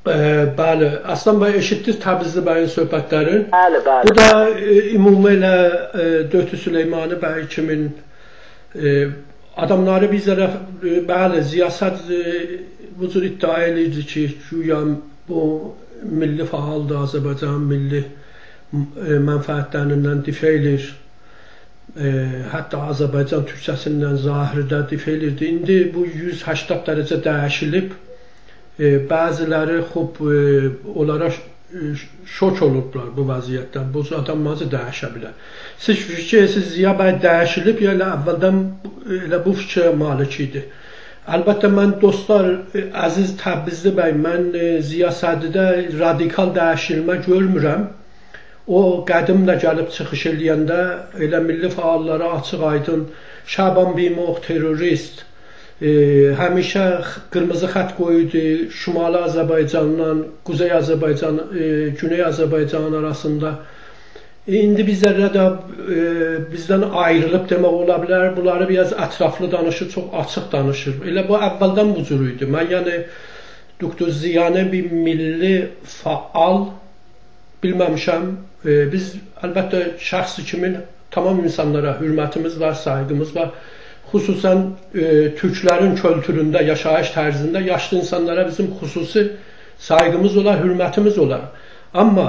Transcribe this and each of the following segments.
Bəli, Aslan bəy eşitdiniz Təbrizli bəyin söhbətlərin. Bəli, bəli. Bu da ümumilə Dötü Süleymani bəy kimin adamları bizlərə bəli siyasət bu cür iddia edirdi ki, güya bu milli fəaldır, Azərbaycan milli mənfəətlərindən difa edir. Hətta Azərbaycan türkçəsindən zahirdə difa edirdi. İndi bu 180 dərəcə dəyişilib. Bəziləri onlara şok olublar bu vəziyyətdən. Bu adam necə dəyişə bilər? Siz fikirləşirsiniz Ziya bəy dəyişilib ya elə əvvəldən elə bu fikrə malik idi? Əlbəttə mən dostlar, əziz Təbrizli bəy, mən Ziya Sədridə radikal dəyişilmə görmürəm. O qədim də gəlib çıxış eləyəndə elə milli fəallara açıq aydın Şaban Bimoğ terrorist, həmişə qırmızı xətt qoyurdu Şimali Azərbaycanla Quzey Azərbaycan, Güney Azərbaycan arasında. İndi bizlərlə də bizdən ayrılıb demək ola bilər. Bunları biraz ətraflı danışır, çox açıq danışır. Elə bu əvvəldən bu cür idi. Mən yəni Doktor Ziyanı bir milli faal bilməmişəm. Biz əlbəttə şəxsi kimi tamam insanlara hürmətimiz var, saygımız var. Xüsusən Türklərin kültüründə, yaşayış tərzində yaşlı insanlara bizim xüsusi saygımız olar, hürmətimiz olar. Amma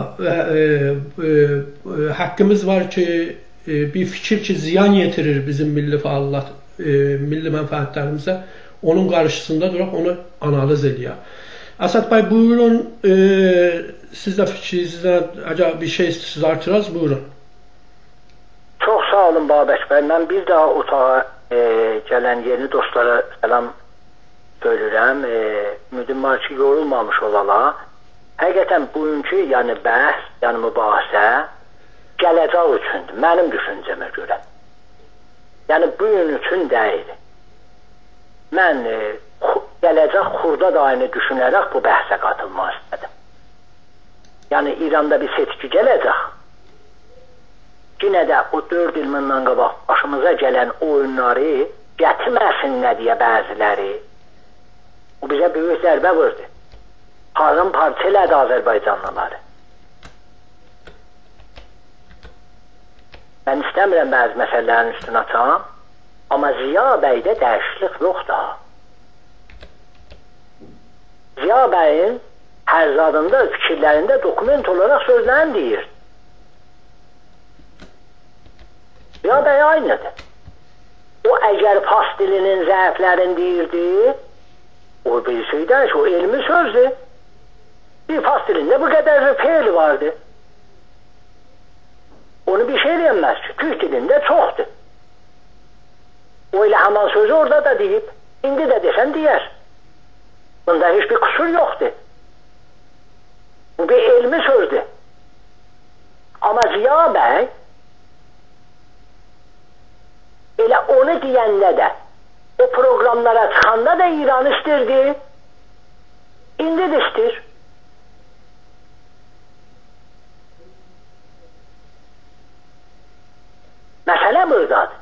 haqqımız var ki, bir fikir ki, ziyan yetirir bizim milli fəaliyyət, milli mənfəətlərimizə, onun qarşısında duraq, onu analiz eləyək. Əsəd bəy, buyurun, siz də fikrinizdən əgər bir şey siz artıraz, buyurun. Çox sağ olun Babək bəy. Mən bir daha otağa gələn yeni dostlara salam söylürəm. Ümidim var ki, yorulmamış olala. Həqiqətən bugünkü yəni bəhs, yəni mübahisə gələcək üçündür, mənim düşüncəmə görə. Yəni bugün üçün deyil. Mən gələcək Xurda dayını düşünərək bu bəhsə qatılmaq istədim. Yəni İranda bir seçki gələcək. Yine de o 4 il bundan qabaq başımıza gələn oyunları gətirməsinlər deyə bəziləri. O bizə böyük zərbə vurdu. Parça elədi Azərbaycanlıları. Mən istəmirəm bəzi məsələlərin üstünə açam, amma Ziya bəydə dəyişiklik yoxdur. Ziya bəyin hər zadında, fikirlərində dokument olaraq sözlərini deyir. Ziya bəy aynıdır. O əgər fars dilinin zəiflərini deyirdi, o bir şeydən ki, o elmi sözdür. Bir fars dilində bu qədər feil vardı. Onu bir şey deyilməz ki, Türk dilində çoxdur. O elə həman sözü orada da deyib, indi də desən deyər. Bunda hiçbir kusur yoxdur. Bu bir elmi sözdür. Amma Ziya bəy elə onu deyəndə də, o proqramlara çıxanda da İran istirdi, indi də istir. Məsələ buradadır.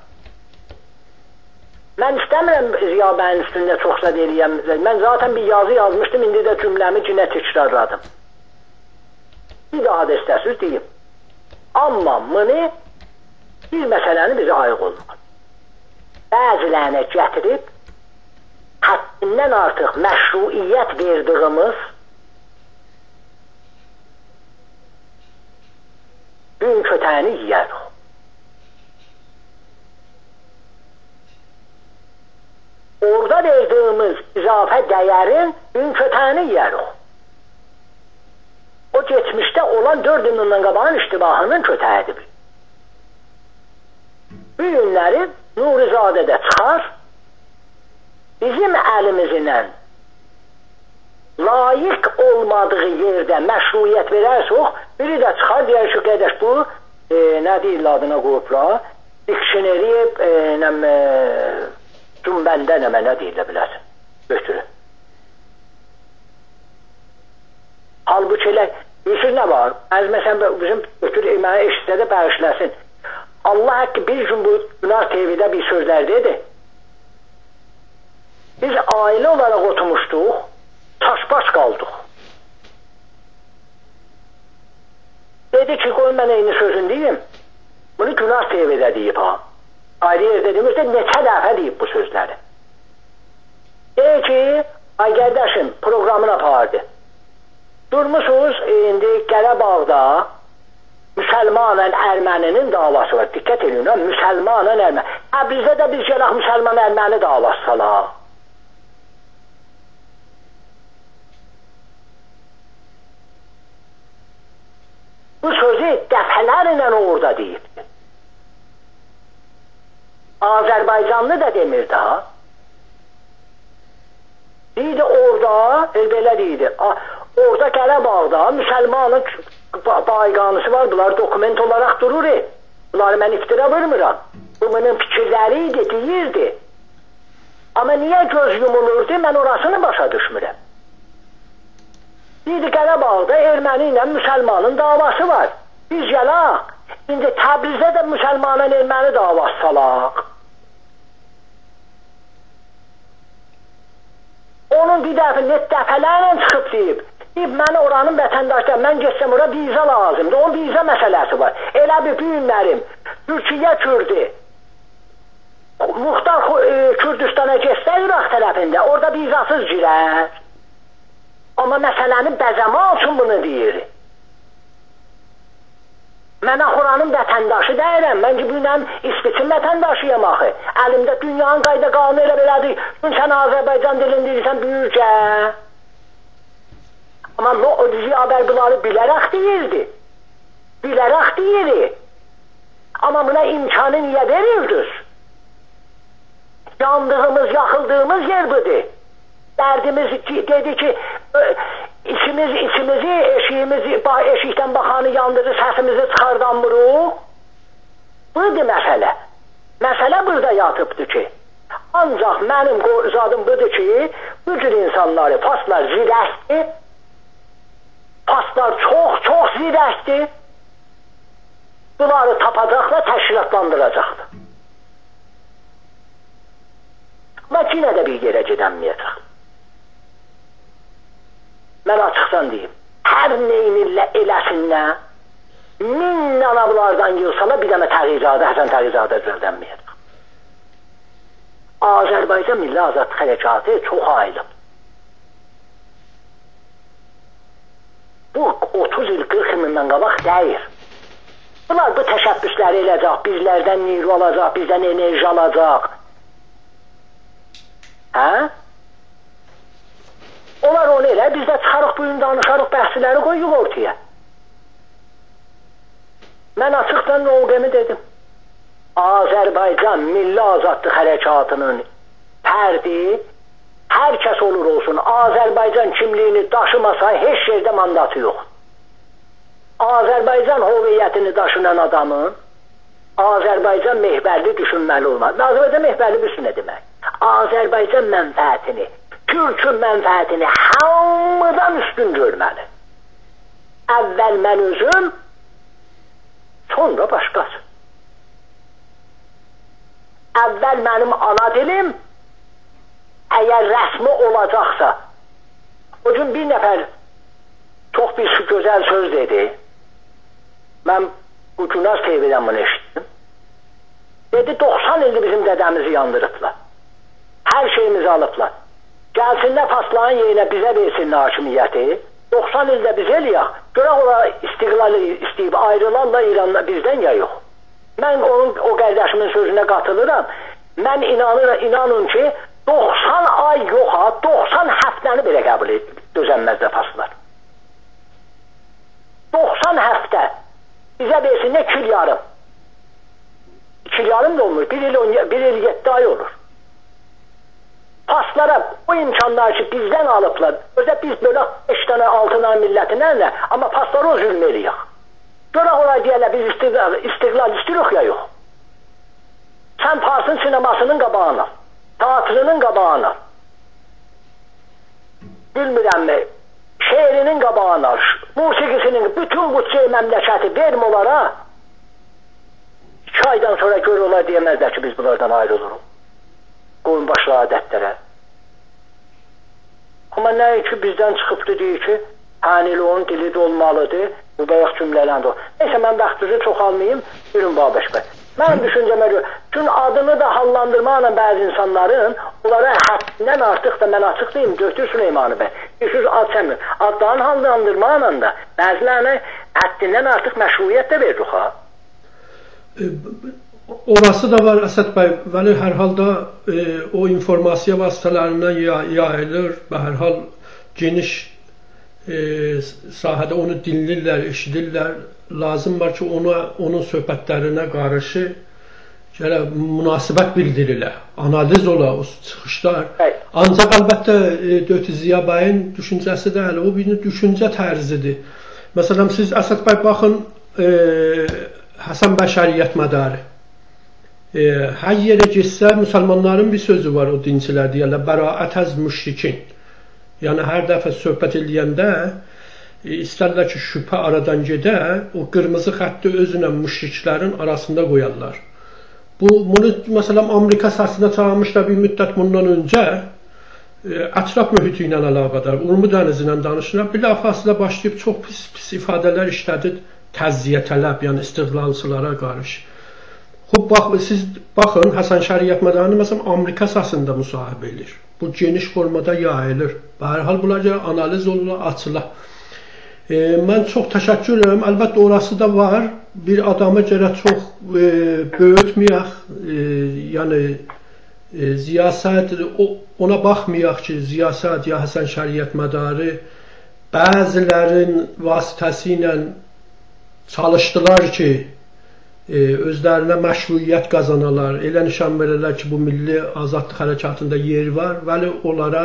Mən istəmirəm Ziya bəyin üstündə çox zəd eləyəm. Mən zaten bir yazı yazmışdım, indi də cümləmi yine təkrarladım. Bir daha da istəsiz deyim. Amma bunu bir məsələni bizə ayıq olmaq. Bəzilərinə gətirib həddindən artıq məşruiyyət verdiğimiz gün kötəyini yiyərik. Orada verdiğimiz izafə dəyərin gün kötəyini yiyərik. O geçmişdə olan 4 yılından qabağın iştibahının kötəyidir. Bu günləri Nurizadədə çıxar, bizim əlimizlə layiq olmadığı yerdə məşruiyyət verərsək, biri də çıxar, deyər ki, qədəş bu, nə deyirlər adına qoyublar, dikşineri, cümbəndə nə deyirlər biləsin, götürün. Halbuki elə, bilirsiniz nə var? Məsələn, bizim götür mənə eşitsə də bağışlasın. Allah haqqı bir gün bu Günar TV'də bir sözlər dedi. Biz aile olarak oturmuştuk, taşbaş kaldık. Qoyun mən eyni sözün deyim. Bunu Günah TV-də deyib ha. Ayrı yerdə demişdə neçə dəfə deyib bu sözləri. Deyir ki, ay qardaşım proqramını apardı. Durmuşuz indi Qarabağda müsəlmanla Erməninin davası var. Diqqət edin, müsəlmanla Erməni. Təbrizdə də biz gələk müsəlman Erməni davası salaq. Bu sözü dəfələrlə orada deyib. Azərbaycanlı da demir daha. Deyirdi orada, belə deyirdi. Orada Qarabağda müsəlmanın bayqanısı var, bunlar dokument olaraq durur. Bunları mən iftira vermirəm. Bu mənim fikirləri idi, deyirdi. Amma niyə göz yumulurdu, mən orasını başa düşmürəm. Deyirdi Qarabağda erməni ilə müsəlmanın davası var. Biz gələk, indi Təbrizdə də müsəlmanın erməni davası salaq. Onun bir dəfələrlə çıxıb deyib. Deyib, mən oranın vətəndaşlar, mən geçsəm ora viza lazımdır. Onun viza məsələsi var. Elə bir büyünlərim, Türkiyə Kürdü, Muxtar Kürdistana geçsə İraq tərəfində, orada vizasız girər. Amma məsələnin bəzəmə üçün bunu deyir. Mən oranın vətəndaşı deyirəm. Mən ki, bundan İsveçin vətəndaşıyam axı. Əlimdə dünyanın qayda qanunu elə belədir. Sən Azərbaycan dilini deyirsən, büyürcə. Amma o Ziyabər bunları bilərək deyirdi. Bilərək deyirdi. Amma buna imkanı niyə verirdiniz? Yandığımız, yaxıldığımız yer budur. Dərdimiz dedi ki, içimizi, eşikdən baxanı yandırır, səsimizi çıxardanmırıq. Budur məsələ. Məsələ burada yatıbdır ki, ancaq mənim zadım budur ki, bu cür insanları, faslar zirəkdir, faslar çox zirəkdir, bunları tapacaqlar, təşkilatlandıracaqlar. Amma yenə də bir yerə gedənməyəcək. Mən açıqsan deyim, hər neynirlə eləsinlər, 1000 anablardan yılsana bir dənə Təğizadə, Həsən Təğizadə düzəldənməyəcək. Azərbaycan Milli Azadlıq Hərəkatı çox ayılıb. Bu 30 il, 40 il məndən qabaq deyir. Bunlar bu təşəbbüsləri eləcək, bizlərdən neyru alacaq, bizdən enerji alacaq. Hə? Onlar onu elə, biz də çıxarıq bugün danışarıq, bəhsləri qoyuq ortaya. Mən açıqdan mövqemi dedim. Azərbaycan Milli Azadlıq Hərəkatının fərdi, hər kəs olur olsun, Azərbaycan kimliyini daşımasa heç yerdə mandatı yox. Azərbaycan hüviyyətini daşınan adamın Azərbaycan mehbərli düşünməli olmaz. Azərbaycan mehbərli bilsin nə demək? Azərbaycan mənfəətini, Türkün mənfəətini hamıdan üstün görməli. Əvvəl mən özüm, sonra başqası. Əvvəl mənim ana dilim, əgər rəsmi olacaqsa, o gün bir nəfər çox bir gözəl söz dedi. Mən bu Günaz TV-dən bunu eşitdim. Dedi, 90 ildir bizim dədəmizi yandırıblar. Hər şeyimizi alıblar. Gəlsinlər Faslanın yerinə bizə versinlər hakimiyyəti. 90 ildə biz eləyək. Görək olar istiqlali istəyib ayrılarla İranla bizdən ya yox. Mən o qardaşımın sözünə qatılıram. Mən inanın ki 90 ay yoxa, 90 həftəni belə qəbul dözənməzdə Faslar. 90 həftə bizə versinlər 2 il yarım. 2 il yarım da olmur. 1 il 7 ay olur. Faslara o imkanlar ki bizdən alıblar. Özə biz belə 5 dənə 6 dənə millətinə, amma Faslara o zülm eləyək. Görək olar deyərlər biz istiqlal istəyirik ya yox. Sən Farsın sinemasının qabağına, teatrının qabağına, bilmirəm mi, şeirinin qabağına, musiqisinin, bütün bütçeyi məmləkəti vermə olara, 2 aydan sonra gör olar deyəməzlər ki biz bunlardan ayrılırıq. Qoyun başlı adətlərə. Amma nə ki bizdən çıxıbdır deyir ki, hənili onun dili də olmalıdır, Bu bayaq cümlələndi o. Neyse, mən vaxtınızı çox almayayım. Buyurun Babək bəy. Mən düşüncəmə görə, çünki adını da hallandırmaqla bəzi insanların, onlara həddindən artıq da, mən açıq deyim, Döktür Süleymanı bəy, yüzsüz ad çəmir. Adlarını hallandırmaqla da bəzilərinə həddindən artıq məşruiyyət də verir, ha? Orası da var Əsəd bəy, vəli hər halda o informasiya vasitələrindən yayılır və hər hal geniş sahədə onu dinlirlər, eşidirlər. Lazım var ki, onun söhbətlərinə qarşı münasibət bildirirlər, analiz ola, o çıxışlar. Ancaq əlbəttə Döktür Ziya bəyin düşüncəsi də o bir düşüncə tərzidir. Məsələn, siz Əsəd bəy baxın, Həsən bəy şəriət mədarı. Hər yerə getsə, müsəlmanların bir sözü var, o dinçilər deyərlər, bəraət əz müşrikin. Yəni, hər dəfə söhbət eləyəndə, istərlər ki, şübhə aradan gedə, o qırmızı xətti özünə müşriklərin arasında qoyarlar. Bunu, məsələn, Amerika səsində çağırmışlar bir müddət bundan öncə, ətraf mühiti ilə əlaqədar, Urmu dənizi ilə danışırlar, bilafasilə başlayıb çox pis ifadələr işlədir, təzziyə tələb, yəni istiqlalçılara qarşı. Siz baxın, Həsən şəriət mədarını, məsələn, Amerika səsində müsahibə edir. Bu geniş formada yayılır. Hər hal bunlar analiz olunur, açılır. Mən çox təşəkkür edirəm. Əlbəttə, orası da var. Bir adamı gərək çox böyütməyək. Yəni, Ziya Səd, ona baxmayaq ki, Ziya Səd ya Həsən şəriət mədarı bəzilərin vasitəsi ilə çalışdılar ki, özlərinə məşruiyyət qazanalar, elə nişan verirlər ki, bu milli azadlıq hərəkatında yer var, vəli onlara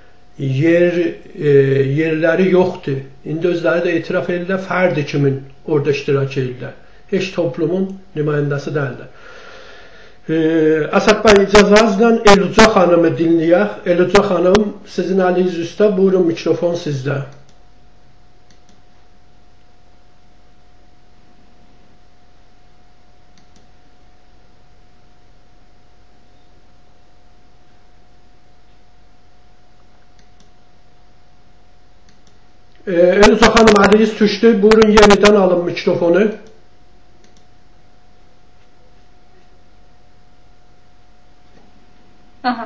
yerləri yoxdur. İndi özləri də etiraf edirlər, fərdi kimin orada iştirak edirlər. Heç toplumun nümayəndəsi deyirlər. Əsəd bəy, icazənizlə Elüca xanımı dinləyək. Elüca xanım, sizin əliniz üstə, buyurun, mikrofon sizdə. Elüca xanım, əliniz düşdü. Buyurun, yenidən alın mikrofonu. Aha.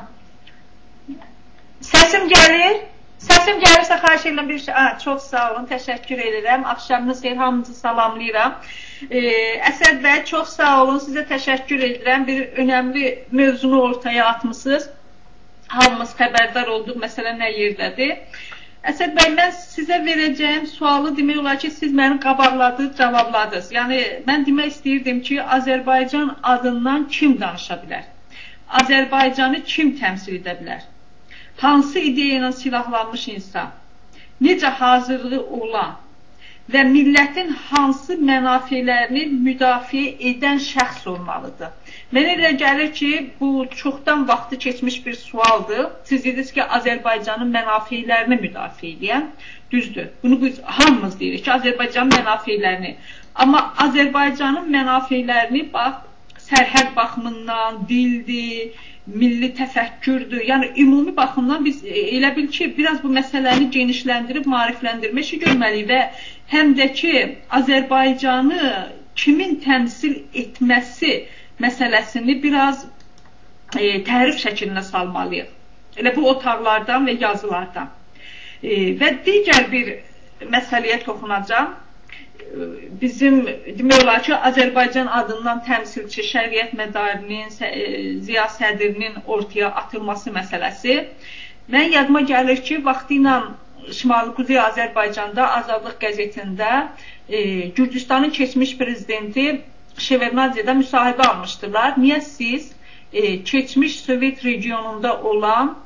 Səsim gəlir? Səsim gəlirsə xahiş edirəm bir şey. Çox sağ olun, təşəkkür edirəm. Axşamınız xeyir, hamınızı salamlayıram. Əsəd bəy, çox sağ olun, sizə təşəkkür edirəm. Bir önəmli mövzunu ortaya atmışsınız. Hamımız xəbərdar olduq, məsələ nə yerdədir. Əsəd bəy, mən sizə verəcəyim sualı demək olar ki, siz məni qabaqladınız, cavabladınız. Yəni, mən demək istəyirdim ki, Azərbaycan adından kim danışa bilər? Azərbaycanı kim təmsil edə bilər? Hansı ideya ilə silahlanmış insan? Necə hazırlığı olan və millətin hansı mənafelərini müdafiə edən şəxs olmalıdır? Mənə elə gəlir ki, bu çoxdan vaxtı keçmiş bir sualdır. Siz dediniz ki, Azərbaycanın mənafelerini müdafiə edən, düzdür. Bunu biz hamımız deyirik ki, Azərbaycanın mənafelerini. Amma Azərbaycanın mənafelerini, bax, sərhəd baxımından, dildir, milli təfəkkürdür. Yəni, ümumi baxımdan biz elə bil ki, biraz bu məsələni genişləndirib, maarifləndirmə işi görməliyik və həm də ki, Azərbaycanı kimin təmsil etməsi məsələsini biraz tərif şəklinə salmalıyıq. Elə bu otaqlardan və yazılardan. Və digər bir məsələyə toxunacağım. Bizim, demək olar ki, Azərbaycan adından təmsilçi şəriət mədarinin, Ziya Sədrinin ortaya atılması məsələsi. Mən yadıma gəlir ki, vaxtı ilə Şimali Quzey Azərbaycanda Azadlıq qəzetində Gürcüstanın keçmiş prezidenti Şevernadziyada müsahibə almışdılar. Niyə siz keçmiş Sovet regionunda olan,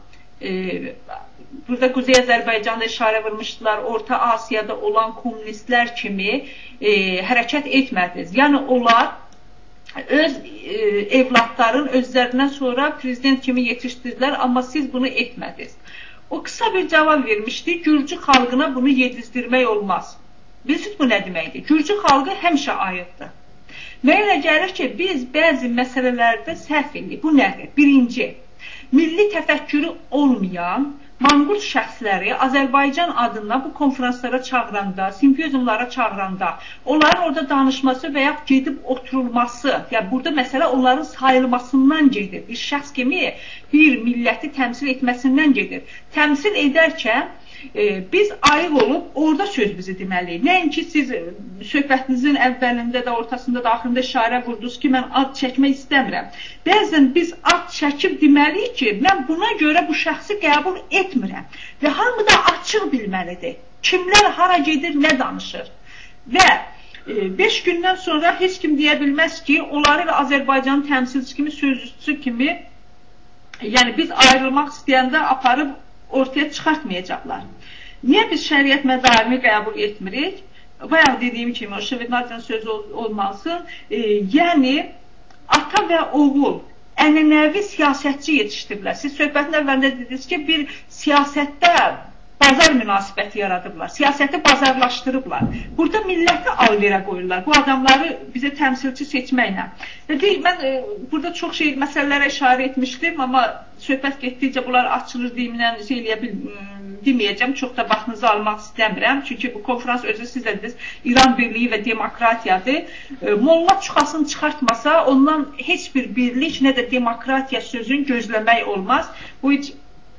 burada Quzey Azərbaycanda işarə vurmuşdular, Orta Asiyada olan kommunistlər kimi hərəkət etmədiniz. Yəni, onlar öz evlatların özlərindən sonra prezident kimi yetişdirdilər, amma siz bunu etmədiniz. O qısa bir cavab vermişdi, Gürcü xalqına bunu yedizdirmək olmaz. Bilirsiniz bu nə deməkdir? Gürcü xalqı həmişə ayıqdır. Mənə gəlir ki, biz bəzi məsələlərdə səhv edirik. Bu nədir? Birinci, milli təfəkkürü olmayan, manqurt şəxsləri Azərbaycan adına bu konferanslara çağıranda, simpoziumlara çağıranda, onların orada danışması və ya gedib oturulması, yəni burada məsələ onların sayılmasından gedir. Bir şəxs kimi bir milləti təmsil etməsindən gedir. Təmsil edərkən biz ayıq olub orada sözümüzü deməliyik. Nəinki siz söhbətinizin əvvəlində də, ortasında da, axırında işarə vurdunuz ki, mən ad çəkmək istəmirəm. Bəzən biz ad çəkib deməliyik ki, mən buna görə bu şəxsi qəbul etmirəm. Və hamı da açıq bilməlidir. Kimlər hara gedir, nə danışır. Və 5 gündən sonra heç kim deyə bilməz ki, onları da Azərbaycanın təmsilçisi kimi, sözcüsü kimi, yəni biz ayrılmaq istəyəndə aparıb ortaya çıxartmayacaqlar. Niyə biz şəriət mədarini qəbul etmirik? Bayaq dediyim kimi, o Şevednadyanın sözü olmasın. Yəni, ata və oğul ənənəvi siyasətçi yetişdirilər. Siz söhbətin əvvəlində dediniz ki, bir siyasətdə bazar münasibəti yaradıblar. Siyasəti bazarlaşdırıblar. Burada milləti al-verə qoyurlar. Bu adamları bizə təmsilçi seçməklə. Mən burada çox məsələlərə işarə etmişdim, amma söhbət getdikcə bunlar açılır deyimlə deməyəcəm. Çox da vaxtınızı almaq istəmirəm. Çünki bu konferans özü siz dediniz, İran birliyi və demokratiyadır. Molla çuxasını çıxartmasa, ondan heç bir birlik, nə də demokratiya sözünü gözləmək olmaz. Bu heç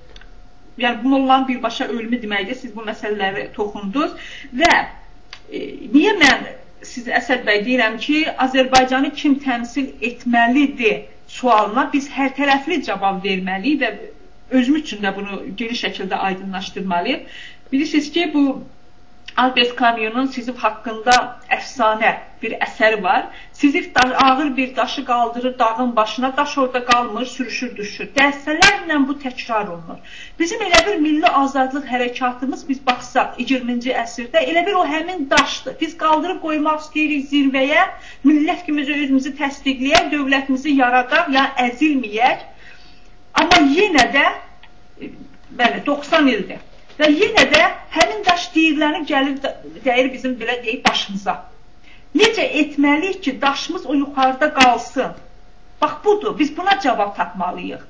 yəni bununla birbaşa ölümü deməkdir, siz bu məsələləri toxundunuz və niyə mən siz Əsəd bəy deyirəm ki, Azərbaycanı kim təmsil etməlidir sualına biz hər tərəfli cavab verməliyik və özüm üçün də bunu geniş şəkildə aydınlaşdırmalıyıq. Bilirsiniz ki, bu Albert Camus'un Sizif haqqında əfsanə bir əsəri var. Sizif ağır bir daşı qaldırır dağın başına, daş orada qalmır, sürüşür, düşür. Dərsələrlə bu təkrar olunur. Bizim elə bir milli azadlıq hərəkatımız, biz baxsaq 20-ci əsrdə, elə bir o həmin daşdır. Biz qaldırıb qoymaq istəyirik zirvəyə, millət kimi özümüzü təsdiqləyək, dövlətimizi yaradaq, ya əzilməyək. Amma yenə də, 90 ildir. Və yenə də həmin daş deyirləni gəlir, dəyir bizim belə deyib başımıza. Necə etməliyik ki, daşımız o yuxarıda qalsın? Bax, budur, biz buna cavab tapmalıyıq.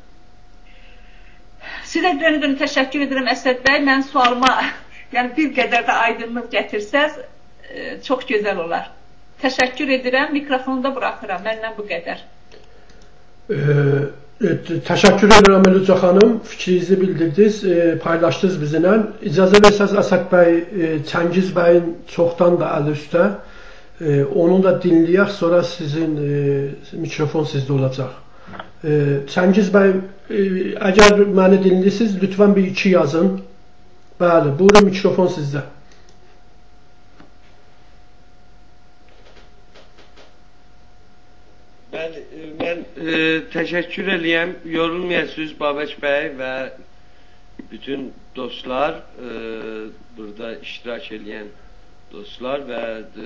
Sizə dönə-dönə təşəkkür edirəm Əsəd bəy. Mən sualıma bir qədər də aydınlıq gətirsəz, çox gözəl olar. Təşəkkür edirəm, mikrofonu da buraxıram, məndən bu qədər. Təşəkkür edirəm Elüca xanım, fikrinizi bildirdiniz, paylaşdınız bizimlə. İcazə versəz Əsəd bəy, Çəngiz bəyin çoxdan da əli üstə, onu da dinləyək, sonra sizin mikrofon sizdə olacaq. Çəngiz bəy, əgər məni dinləyirsiniz, lütfən bir 2 yazın. Bəli, buyurun, mikrofon sizdə. Mən təşəkkür eləyəm, yorulmayasınız Babək bəy və bütün dostlar, burada iştirak eləyən dostlar və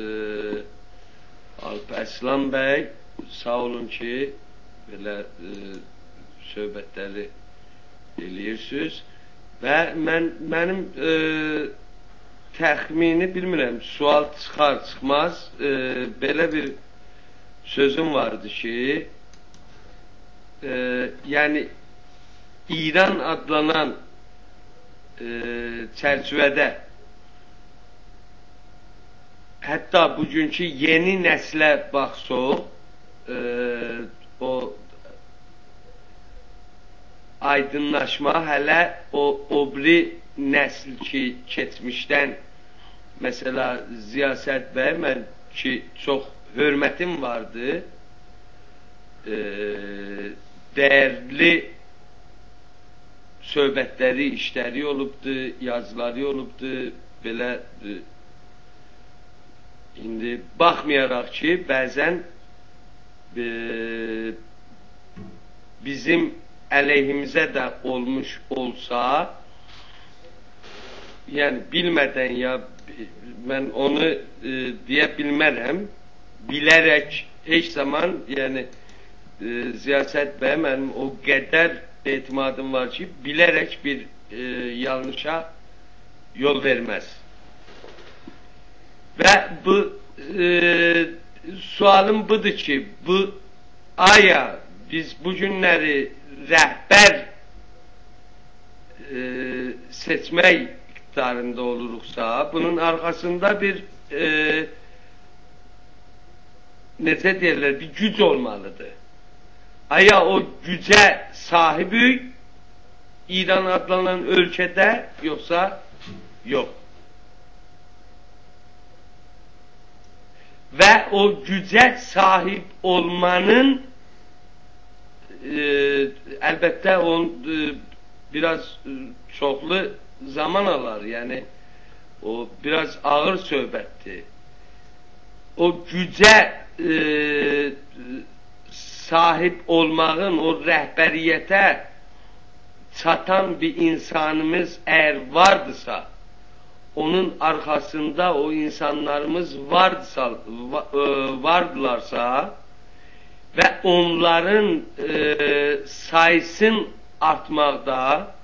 Alp Əslan bəy, sağ olun ki, belə söhbətləri eləyirsiniz və mənim təxmini bilmirəm, sual çıxar, çıxmaz, belə bir sözüm vardı ki, yəni İran adlanan çərçivədə hətta bugünkü yeni nəslə baxsaq, o aydınlaşma hələ o biri nəsl ki, keçmişdən, məsələ Ziyasət bəy, mən ki, çox hörmətim vardı, dəyərli söhbətləri, işləri olubdu, yazıları olubdu, belə indi baxmayaraq ki, bəzən bizim əleyhimizə də olmuş olsa, yəni bilmədən ya mən onu deyə bilmərəm, bilərək heç zaman, yəni Ziyasət bəy, mənim o qədər etimadım var ki, bilərək bir yanlışa yol verməz. Və bu sualım budur ki, bu aya biz bu günləri rəhbər seçmək iqtidarında oluruqsa, bunun arxasında bir necə deyirlər, bir güc olmalıdır. Aya o gücə sahibik İran adlanan ölkədə, yoxsa yox. Və o gücə sahib olmanın əlbəttə biraz çoxlu zaman alar. Yəni o biraz ağır söhbətdir. O gücə sahib olmağın, o rəhbəriyyətə çatan bir insanımız eğer vardırsa, onun arkasında o insanlarımız vardılarsa ve onların sayısın artmaqda,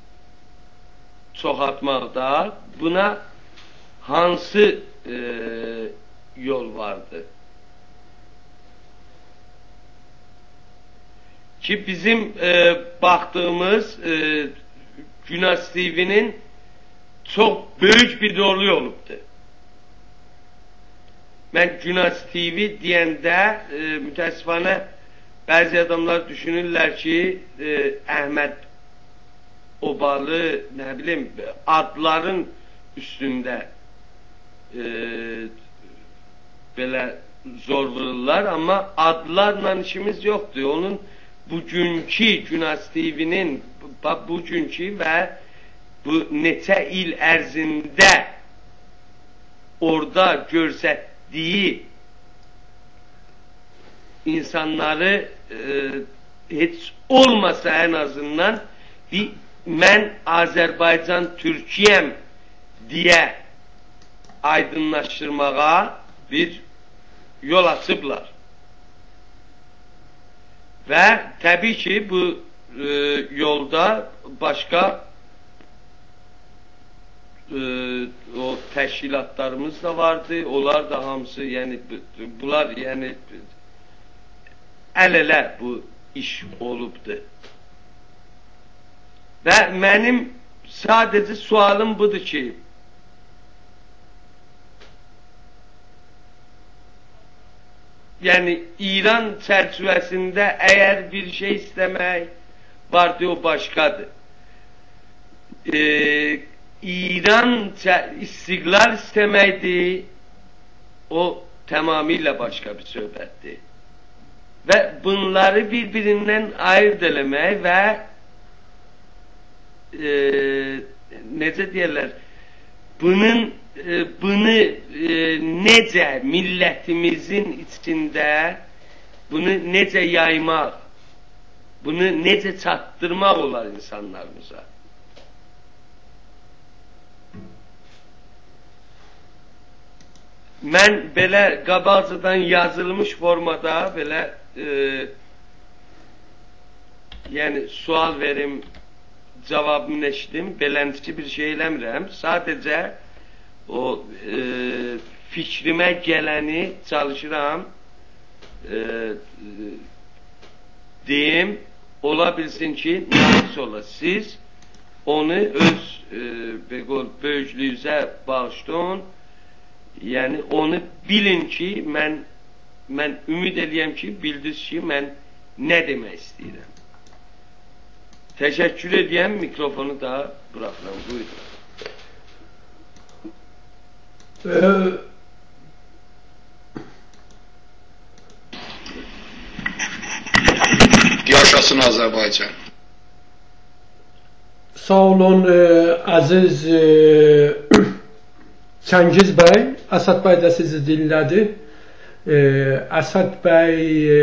çoxaltmaqda buna hansı yol vardı? Ki bizim baktığımız Günas TV'nin çok büyük bir rolu olubdu. Ben Günas TV deyəndə mütəəssifانə bəzi adamlar düşünürlər ki Əhməd Obalı, ne bileyim, adların üstünde belə zor vururlar, ama adlarla işimiz yoktu. Onun bugünkü Günas TV'nin bugünkü ve bu neçə il ərzində orada göstərdiyi insanları hiç olmasa en azından bir mən Azərbaycan Türkiyəm diye aydınlaştırmağa bir yol açıblar. Ve tabii ki bu yolda başka o təşkilatlarımız da vardı. Onlar da hamısı, yani bunlar yani el-ele bu iş olubdu. Ve benim sadece sualım budur ki yani İran çerçevesinde eğer bir şey istemek vardı, o başkadır. İran istiklal istemeydi, o tamamıyla başka bir söhbətdir. Ve bunları birbirinden ayırt eləmək ve necə deyirlər, bunu necə millətimizin içində bunu necə yaymaq, bunu necə çatdırmaq olar insanlarımıza. Mən belə qabaqcadan yazılmış formada belə yəni sual verim, cavabını eşitdim, beləncə bir şey eləmirəm. Sadəcə o fikrimə gələni çalışıram deyim, ola bilsin ki, nalis ola. Siz onu öz böyüklüyünüzə bağışlayın. Yani onu bilin ki, mən ümid eləyəm ki, bildiniz ki, mən nə demək istəyirəm. Təşəkkür edəyəm, mikrofonu da bırakıram. Buyurun. Yaşasın Azərbaycan. Sağ olun aziz Çəngiz bəy. Əsəd bəy də sizi dinlədi. Əsəd bəy,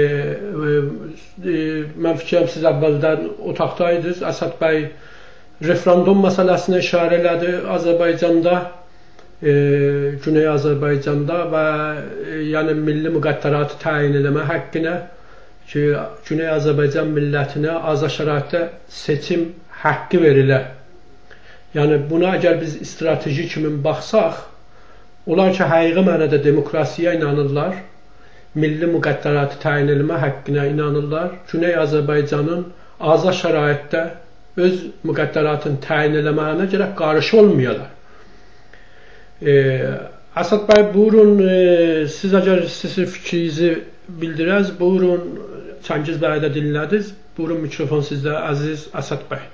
mən fikirəm siz əvvəldən otaqdaydınız. Əsəd bəy referendum məsələsini işarə elədi Azərbaycanda, Güney Azərbaycanda və yəni milli müqəddəratı təyin eləmə haqqına ki, Güney Azərbaycan millətinə azad şəraitdə seçim haqqı verilə. Yəni buna əgər biz strateji kimi baxsaq, onlar ki, həqiqi mənada demokrasiya inanırlar, milli müqəddəratı təyin etmə haqqına inanırlar. Güney Azərbaycanın azad şəraitdə öz müqəddəratını təyin eləməyinə gərək qarşı olmayalar. Asad bəy, buyurun, siz əgər sizin fikrinizi bildirəz, buyurun, Çəngiz bəyi də dinlədiniz. Buyurun, mikrofon sizdə, əziz Asad bəy.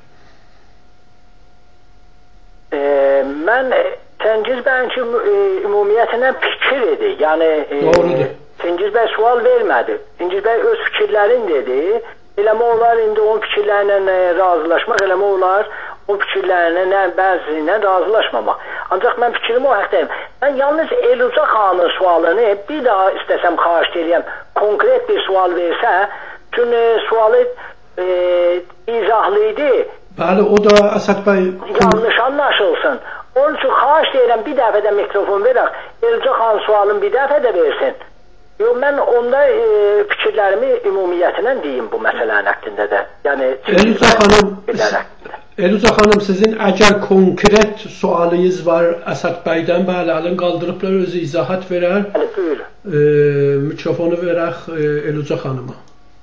Mən Çəngiz bəyin ki, ümumiyyətlə fikir idi. Yəni, doğrudur. Çəngiz bəy sual vermədi. Çəngiz bəy öz fikirlərini dedi. Eləmə olar indi onun fikirlərinə razılaşmaq, eləmə olar o fikirlərinə bəzilə razılaşmamaq. Ancaq mən fikrimi o haqdayım. Mən yalnız Eluca xanımın sualını bir daha istəsəm xahiş edirəm, konkret bir sual versə, çünki sualı izahlı idi. Bəli, o da Asad bəy yanlış anlaşılsın. Onun üçün xahiş edirəm bir dəfə də mikrofon verək, Eluca xanım sualını bir dəfə də versin. Yox, mən onda fikirlərimi ümumiyyətlə deyim bu məsələnin haqqında da. Yəni, Eluca xanım, sizin əgər konkret sualınız var Asad bəydən, bəli, əlin qaldırıblar, özü izahat verər. Bəli, buyurun. Mikrofonu verək Eluca xanıma.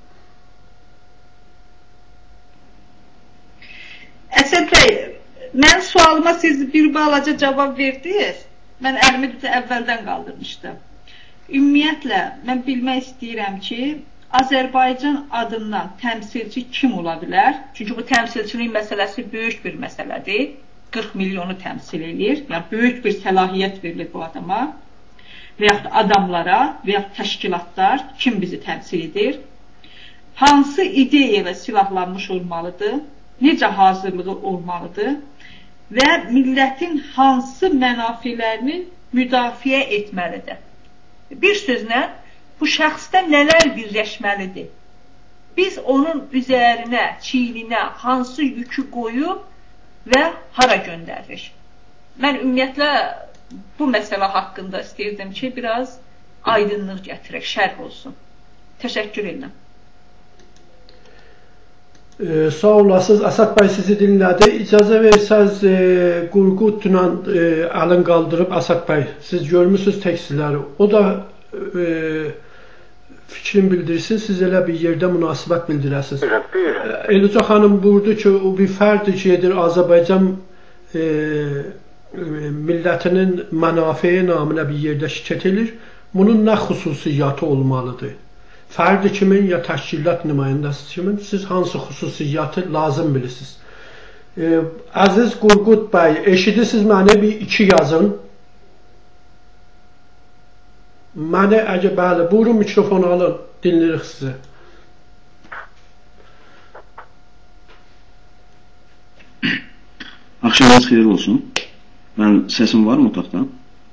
Əsəd bəy, mən sualıma siz bir balaca cavab verdiniz. Mən əlimi əvvəldən qaldırmışdım. Ümumiyyətlə, mən bilmək istəyirəm ki, Azərbaycan adından təmsilçi kim ola bilər? Çünki bu təmsilçinin məsələsi böyük bir məsələdir. 40 milyonu təmsil edir. Yəni, böyük bir səlahiyyət verilir bu adama. Və yaxud adamlara, və yaxud təşkilatlar kim bizi təmsil edir? Hansı ideya ilə silahlanmış olmalıdır? Necə hazırlığı olmalıdır? Və millətin hansı mənafilərini müdafiə etməlidir? Bir sözlə, bu şəxsdə nələr birləşməlidir? Biz onun üzərinə, çiyninə hansı yükü qoyub və hara göndəririk? Mən ümumiyyətlə bu məsələ haqqında istəyirdim ki, biraz aydınlıq gətirək, şərh olsun. Təşəkkür edirəm. Sağ olasınız. Asad bəy sizi dinlədi. İcazə versəz Qurqudla əlin qaldırıb Asad bəy, siz görmüsünüz tekstləri. O da fikrini bildirsin, siz elə bir yerdə münasibət bildirəsiniz. Eluca xanım buyurdu ki, o bir fərd gedir Azərbaycan millətinin mənafeyi naminə bir yerdə şirkət edir. Bunun nə xüsusiyyatı olmalıdır? Fərdi kimin ya təşkilat nümayəndəsi kimin? Siz hansı xüsusiyyatı lazım bilirsiniz? Əziz Qurqud bəy, eşidirsiniz məni bir 2 yazın. Məni əgər bəli, buyurun mikrofonu alın, dinləyirik sizi. Axşamınız xeyir olsun. Mən səsim var mı otaqda?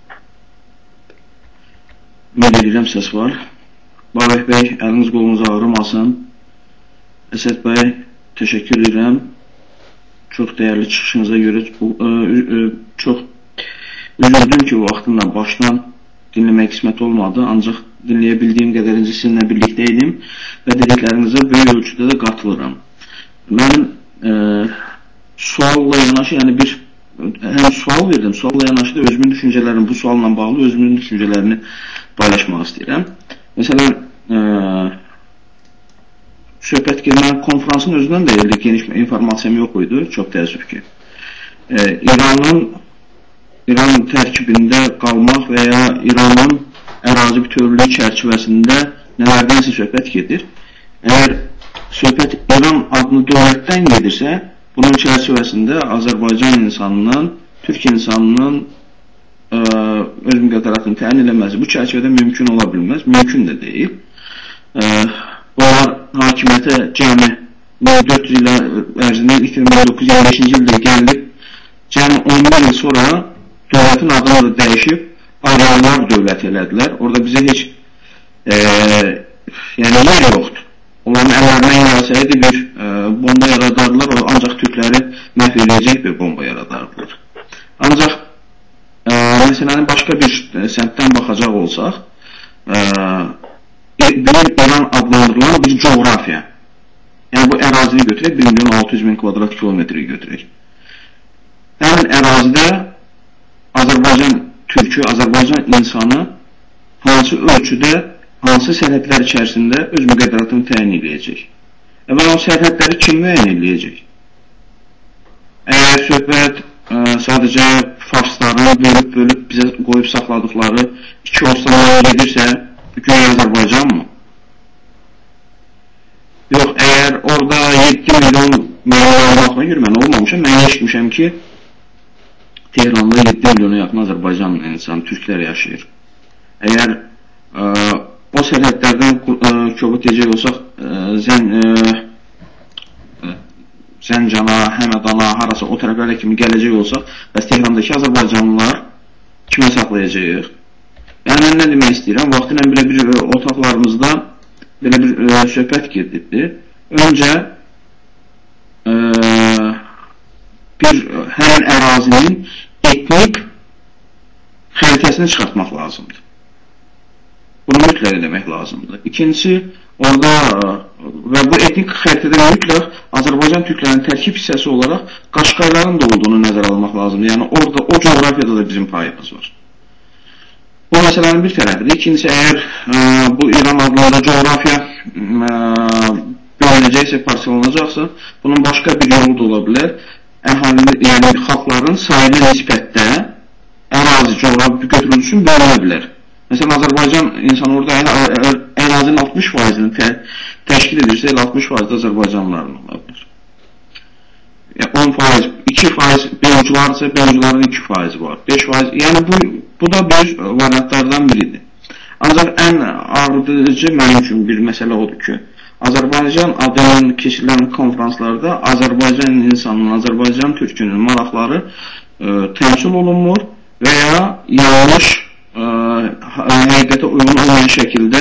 Ümid edirəm səs var. Babək bəy, əliniz qolunuz ağrımasın. Əsəd bəy, təşəkkür edirəm. Çox dəyərli çıxışınıza görə çox üzüldüm ki, vaxtında başdan dinləmək qismət olmadı. Ancaq dinləyə bildiyim qədərincə sizinlə birlikdə idim və dediklərinizə böyük ölçüdə də qatılıram. Mən sualla yanaşı, yəni həm sual verdim, sualla yanaşı da özümün düşüncələrini, bu sualla bağlı özümün düşüncələrini paylaşmaq istəyirəm. Məsələn, söhbət ki, mən konferansın özündən də elə geniş informasiyam yox idi, çox təəssüf ki. İran tərkibində qalmaq və ya İranın ərazi bütövlüyü çərçivəsində nələrdənsə söhbət gedir. Əgər söhbət İran adlı dövlətdən gedirsə, bunun çərçivəsində Azərbaycan insanının, Türk insanının öz müqəddəratını təyin eləməsi bu çərçivədə mümkün ola bilməz, mümkün də deyil. Onlar hakimiyyətə cəmi 1400 ilə ərzində 1925-ci ildə gəlib, cəmi 11 il sonra dövlətin adını da dəyişib, Aryanlar dövləti elədilər. Orada bizə heç yəni yer yoxdur. Onların əllərindən gəlsəydi bir bomba yaradardılar, ancaq Türkləri məhv edəcək bir bomba yaradardılar. Ancaq məsələnin başqa bir səmtdən baxacaq olsaq, Böyük İran adlandırılan bir coğrafiya. Yəni bu ərazini götürək, 1.600.000 kvadrat kilometri götürək. Həmin ərazidə Azərbaycan türkü, Azərbaycan insanı hansı ölçüdə, hansı sərhədlər içərisində öz müqəddəratını təyin edəcək. Və o sərhədləri kim müəyyən edəcək? Əgər söhbət sadəcə farsların bölüb bizə qoyub saxladıqları 2 osmanlıya gedirsə, Güney Azərbaycan mı? Yox, əgər orada 7 milyon məlumatına görə mən olmamışam, mən eşitmişəm ki, Tehranda 7 milyona yaxın Azərbaycan insanı, türklər yaşayır. Əgər o sərhədlərdən kobud edəcək olsaq, Zəncana, Həmədana, harasa o tərəflərə kimi gələcək olsaq, bəs Tehrandakı Azərbaycanlılar kimə saxlayacaq? Yəni, mən nə demək istəyirəm? Vaxtıyla belə bir otaqlarımızda belə bir söhbət gedirdi. Öncə həmin ərazinin etnik xəritəsini çıxartmaq lazımdır. Bunu mütləq eləmək lazımdır. İkincisi, orada və bu etnik xəritədə mütləq Azərbaycan türklərinin tərkib hissəsi olaraq Qaşqayların da olduğunu nəzərə almaq lazımdır. Yəni, orada, o coğrafiyada da bizim payımız var. Bu məsələnin bir tərəfidir. İkincisi, əgər bu İran adlı coğrafiya bölünəcəksə, parçalanacaqsa, bunun başqa bir yolu da ola bilər. Yəni, xalqların sayına nisbətdə ərazi coğrafi götürülsün bölünə bilər. Məsələn, Azərbaycan insanı orada ərazinin 60%-ni təşkil edirsə, 60% Azərbaycanlıların ola bilər. 10%, 2% beyucularsa, beyucuların 2% var, 5%, yəni bu da bir variantlardan biridir. Ancaq ən ağrıdıcı mənim üçün bir məsələ odur ki, Azərbaycan adının keçirilən konferanslarda Azərbaycan insanının, Azərbaycan türkünün maraqları təmsil olunmur və ya yanlış, həqiqətə uyğun olmayan şəkildə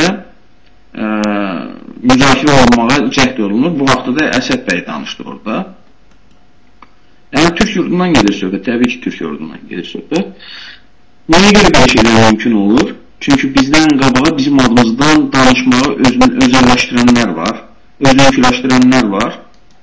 müzakirə olunmağa cəhd olunur. Bu vaxtda da Əsəd bəy danışdı orada. Yəni, Türk yurdundan gedir söhbət, təbii ki, Türk yurdundan gedir söhbət. Nəyə görə belə şeylər mümkün olur? Çünki bizdən qabağa bizim adımızdan danışmağı özəlləşdirənlər var, özünkiləşdirənlər var.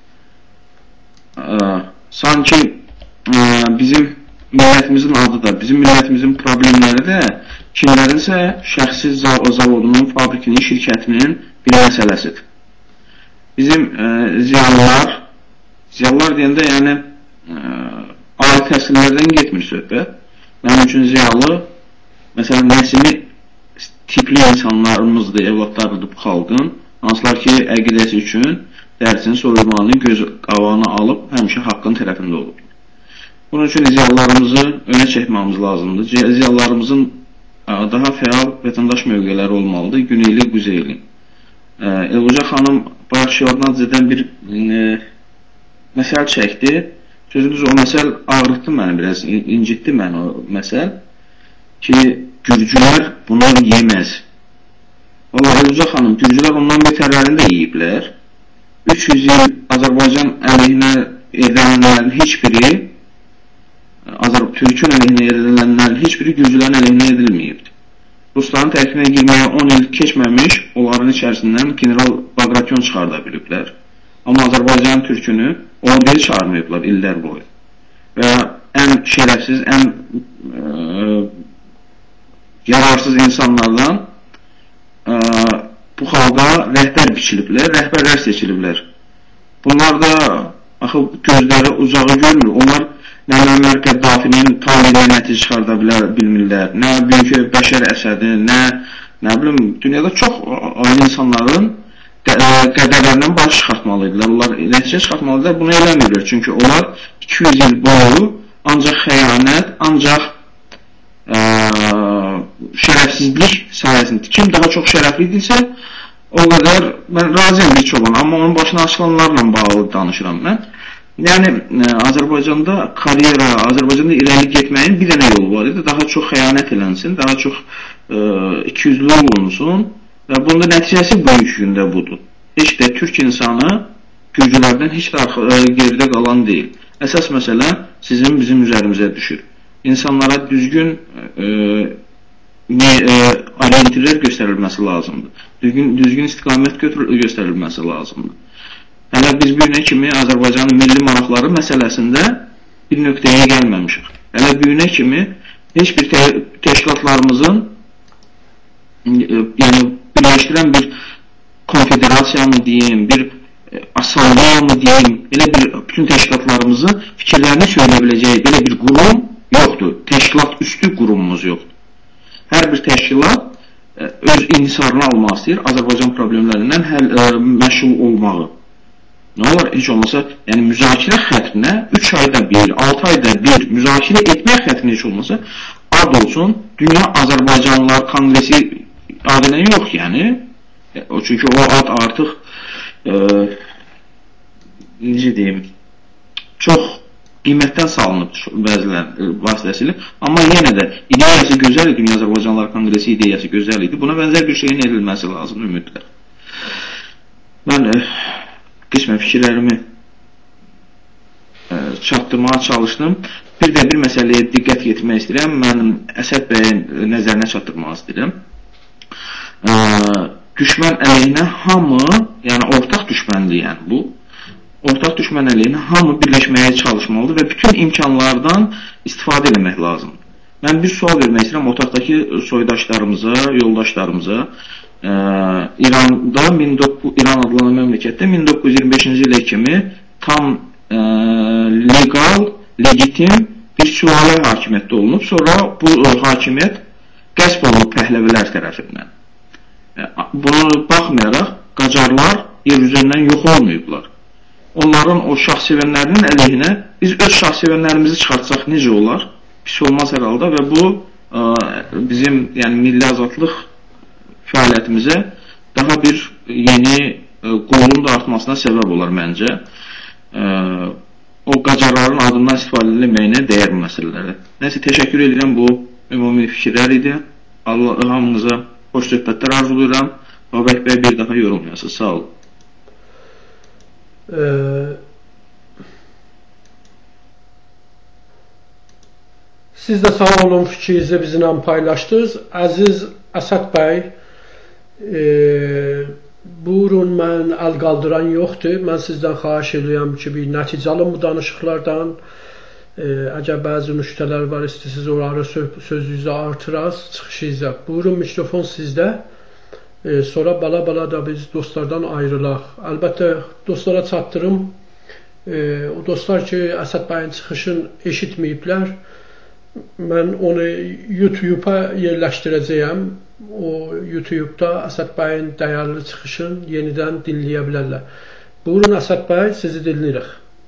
Sanki bizim millətimizin adı da, bizim millətimizin problemləri də kimlərinsə şəxsi zavodunun, fabrikinin, şirkətinin bir məsələsidir. Bizim ziyalılar deyəndə, yəni, ali təhsillərdən getmir söhbət. Mənim üçün ziyalı, məsələn, Nəsimi tipli insanlarımızdır, evlatlarıdır bu xalqın, hansılar ki, əqidəsi üçün dərsini soyulmanı, göz qavağına alıb, həmişə haqqın tərəfində olur. Bunun üçün ziyalılarımızı önə çəkmemiz lazımdır. Ziyalılarımızın daha fəal vətəndaş mövqeləri olmalıdır, güneyli, quzeyli. Elvuzə xanım bayaq Şevardnadzədən bir məsəl çəkdi. Sözünüz o məsəl ağrıtdı məni biraz, incitdi məni o məsəl ki, Gürcülər bunu yeməz. Valla Elvuzə xanım, Gürcülər ondan betərlərini də yeyiblər. 300 il Azərbaycan əleyhinə edilənlərin heç biri, Türkün əleyhinə edilənlərin heç biri Gürcülərin əleyhinə edilməyibdir. Rusların tərkibinə girməyə 10 il keçməmiş, onların içərisindən general Bagration çıxarda biliblər. Amma Azərbaycan türkünü orduya çağırmayıblar illər boyu. Və ən şərəfsiz, ən yararsız insanlardan bu xalqa rəhbər biçiliblər, rəhbərlər seçiliblər. Bunlar da axı gözləri uzağı görmür. Onlar nə Məmmər Qəddafinin taliyinə nəticə çıxarda bilmirlər, nə bugünkü Bəşər Əsədi, nə bilim, dünyada çox ayrı insanların qədərlərindən baş çıxartmalıydılar. Onlar nəticə çıxartmalıdırlar, bunu eləmirlər. Çünki onlar 200 il boyu ancaq xəyanət, ancaq şərəfsizlik sayəsində. Kim daha çox şərəfli idisə, o qədər, mən razıyam bir çoban, amma onun başına açılanlarla bağlı danışıram mən. Yəni, Azərbaycanda karyera, Azərbaycanda irəli getməyin bir dənə yolu var idi. Daha çox xəyanət elənsin, daha çox ikiyüzlü olunsun və bunda nəticəsi bugünkü gündə budur. Heç də Türk insanı Gürcülərdən heç də geridə qalan deyil. Əsas məsələ bizim üzərimizə düşür. İnsanlara düzgün orientirlər göstərilməsi lazımdır. Düzgün istiqamət göstərilməsi lazımdır. Hələ biz bir günə kimi Azərbaycanın milli maraqları məsələsində bir nöqtəyə gəlməmişik. Hələ bir günə kimi heç bir təşkilatlarımızın yəni birləşdirən bir konfederasiya mı deyim, bir assambleya mı deyim, belə bir bütün təşkilatlarımızın fikirlərini söyləyə biləcəyi belə bir qurum yoxdur. Təşkilat üstü qurumumuz yoxdur. Hər bir təşkilat öz inhisarını almaq istəyir, Azərbaycan problemlərindən məşğul olmağı. Nə olar, heç olmasa, yəni müzakirə xətrinə 3 ayda bir, 6 ayda bir müzakirə etmək xətrinə heç olmasa, ad olsun, Dünya Azərbaycanlılar Kongresi adına yox, yəni. Çünki o ad artıq necə deyim, çox qiymətdən salınıb bəzilər vasitəsilə. Amma yenə də ideyası gözəl idi, Dünya Azərbaycanlılar Kongresi ideyası gözəl idi. Buna bənzər bir şeyin edilməsi lazımdır, ümidlər. Mən qismən fikirlərimi çatdırmağa çalışdım. Bir də bir məsələyə diqqət yetirmək istəyirəm. Mənim Əsəd bəyin nəzərinə çatdırmaq istəyirəm. Düşmən əleyhinə hamı, yəni ortaq düşməndir, yəni bu. Ortaq düşmən əleyhinə hamı birləşməyə çalışmalıdır və bütün imkanlardan istifadə etmək lazımdır. Mən bir sual vermək istəyirəm otaqdakı soydaşlarımıza, yoldaşlarımıza. İranda, İran adlanan məmləkətdə 1925-ci ilə kimi tam legal, legitim bir sülalə hakimiyyətdə olunub. Sonra bu hakimiyyət qəsb olunub Pəhləvilər tərəfindən. Buna baxmayaraq, Qacarlar yer üzərindən yox olmayıblar. Onların o şahsevənlərinin əleyhinə biz öz şahsevənlərimizi çıxartsaq necə olar? Pis olmaz hər halda və bu bizim yəni milli azadlıq fəaliyyətimizə daha bir yeni qolun da artmasına səbəb olar məncə. O Qacarların adından istifadə edilməyinə dəyər bu məsələlərdə. Nəsə, təşəkkür edirəm, bu ümumi fikirlər idi. Allah hamınıza xoş söhbətlər arzulayıram. Babək bəy bir daha yorumlayasınız. Sağ olun. Siz də sağ olun, fikrinizi bizimlə paylaşdınız. Əziz Əsəd bəy, buyurun, mən əl qaldıran yoxdur. Mən sizdən xahiş edirəm ki, bir nəticəli bu danışıqlardan əgər bəzi nüqtələr var, istəyirsiniz onları sözünüzü artıraz, çıxışınıza. Buyurun, mikrofon sizdə. Sonra bala-bala da biz dostlardan ayrılaq. Əlbəttə, dostlara çatdırım. O dostlar ki, Əsəd bəyin çıxışını eşitməyiblər, mən onu YouTube-a yerləşdirəcəyəm. O YouTube-da Əsəd bəyin dəyərli çıxışını yenidən dinləyə bilərlər. Buyurun Əsəd bəy, sizi dinləyirik.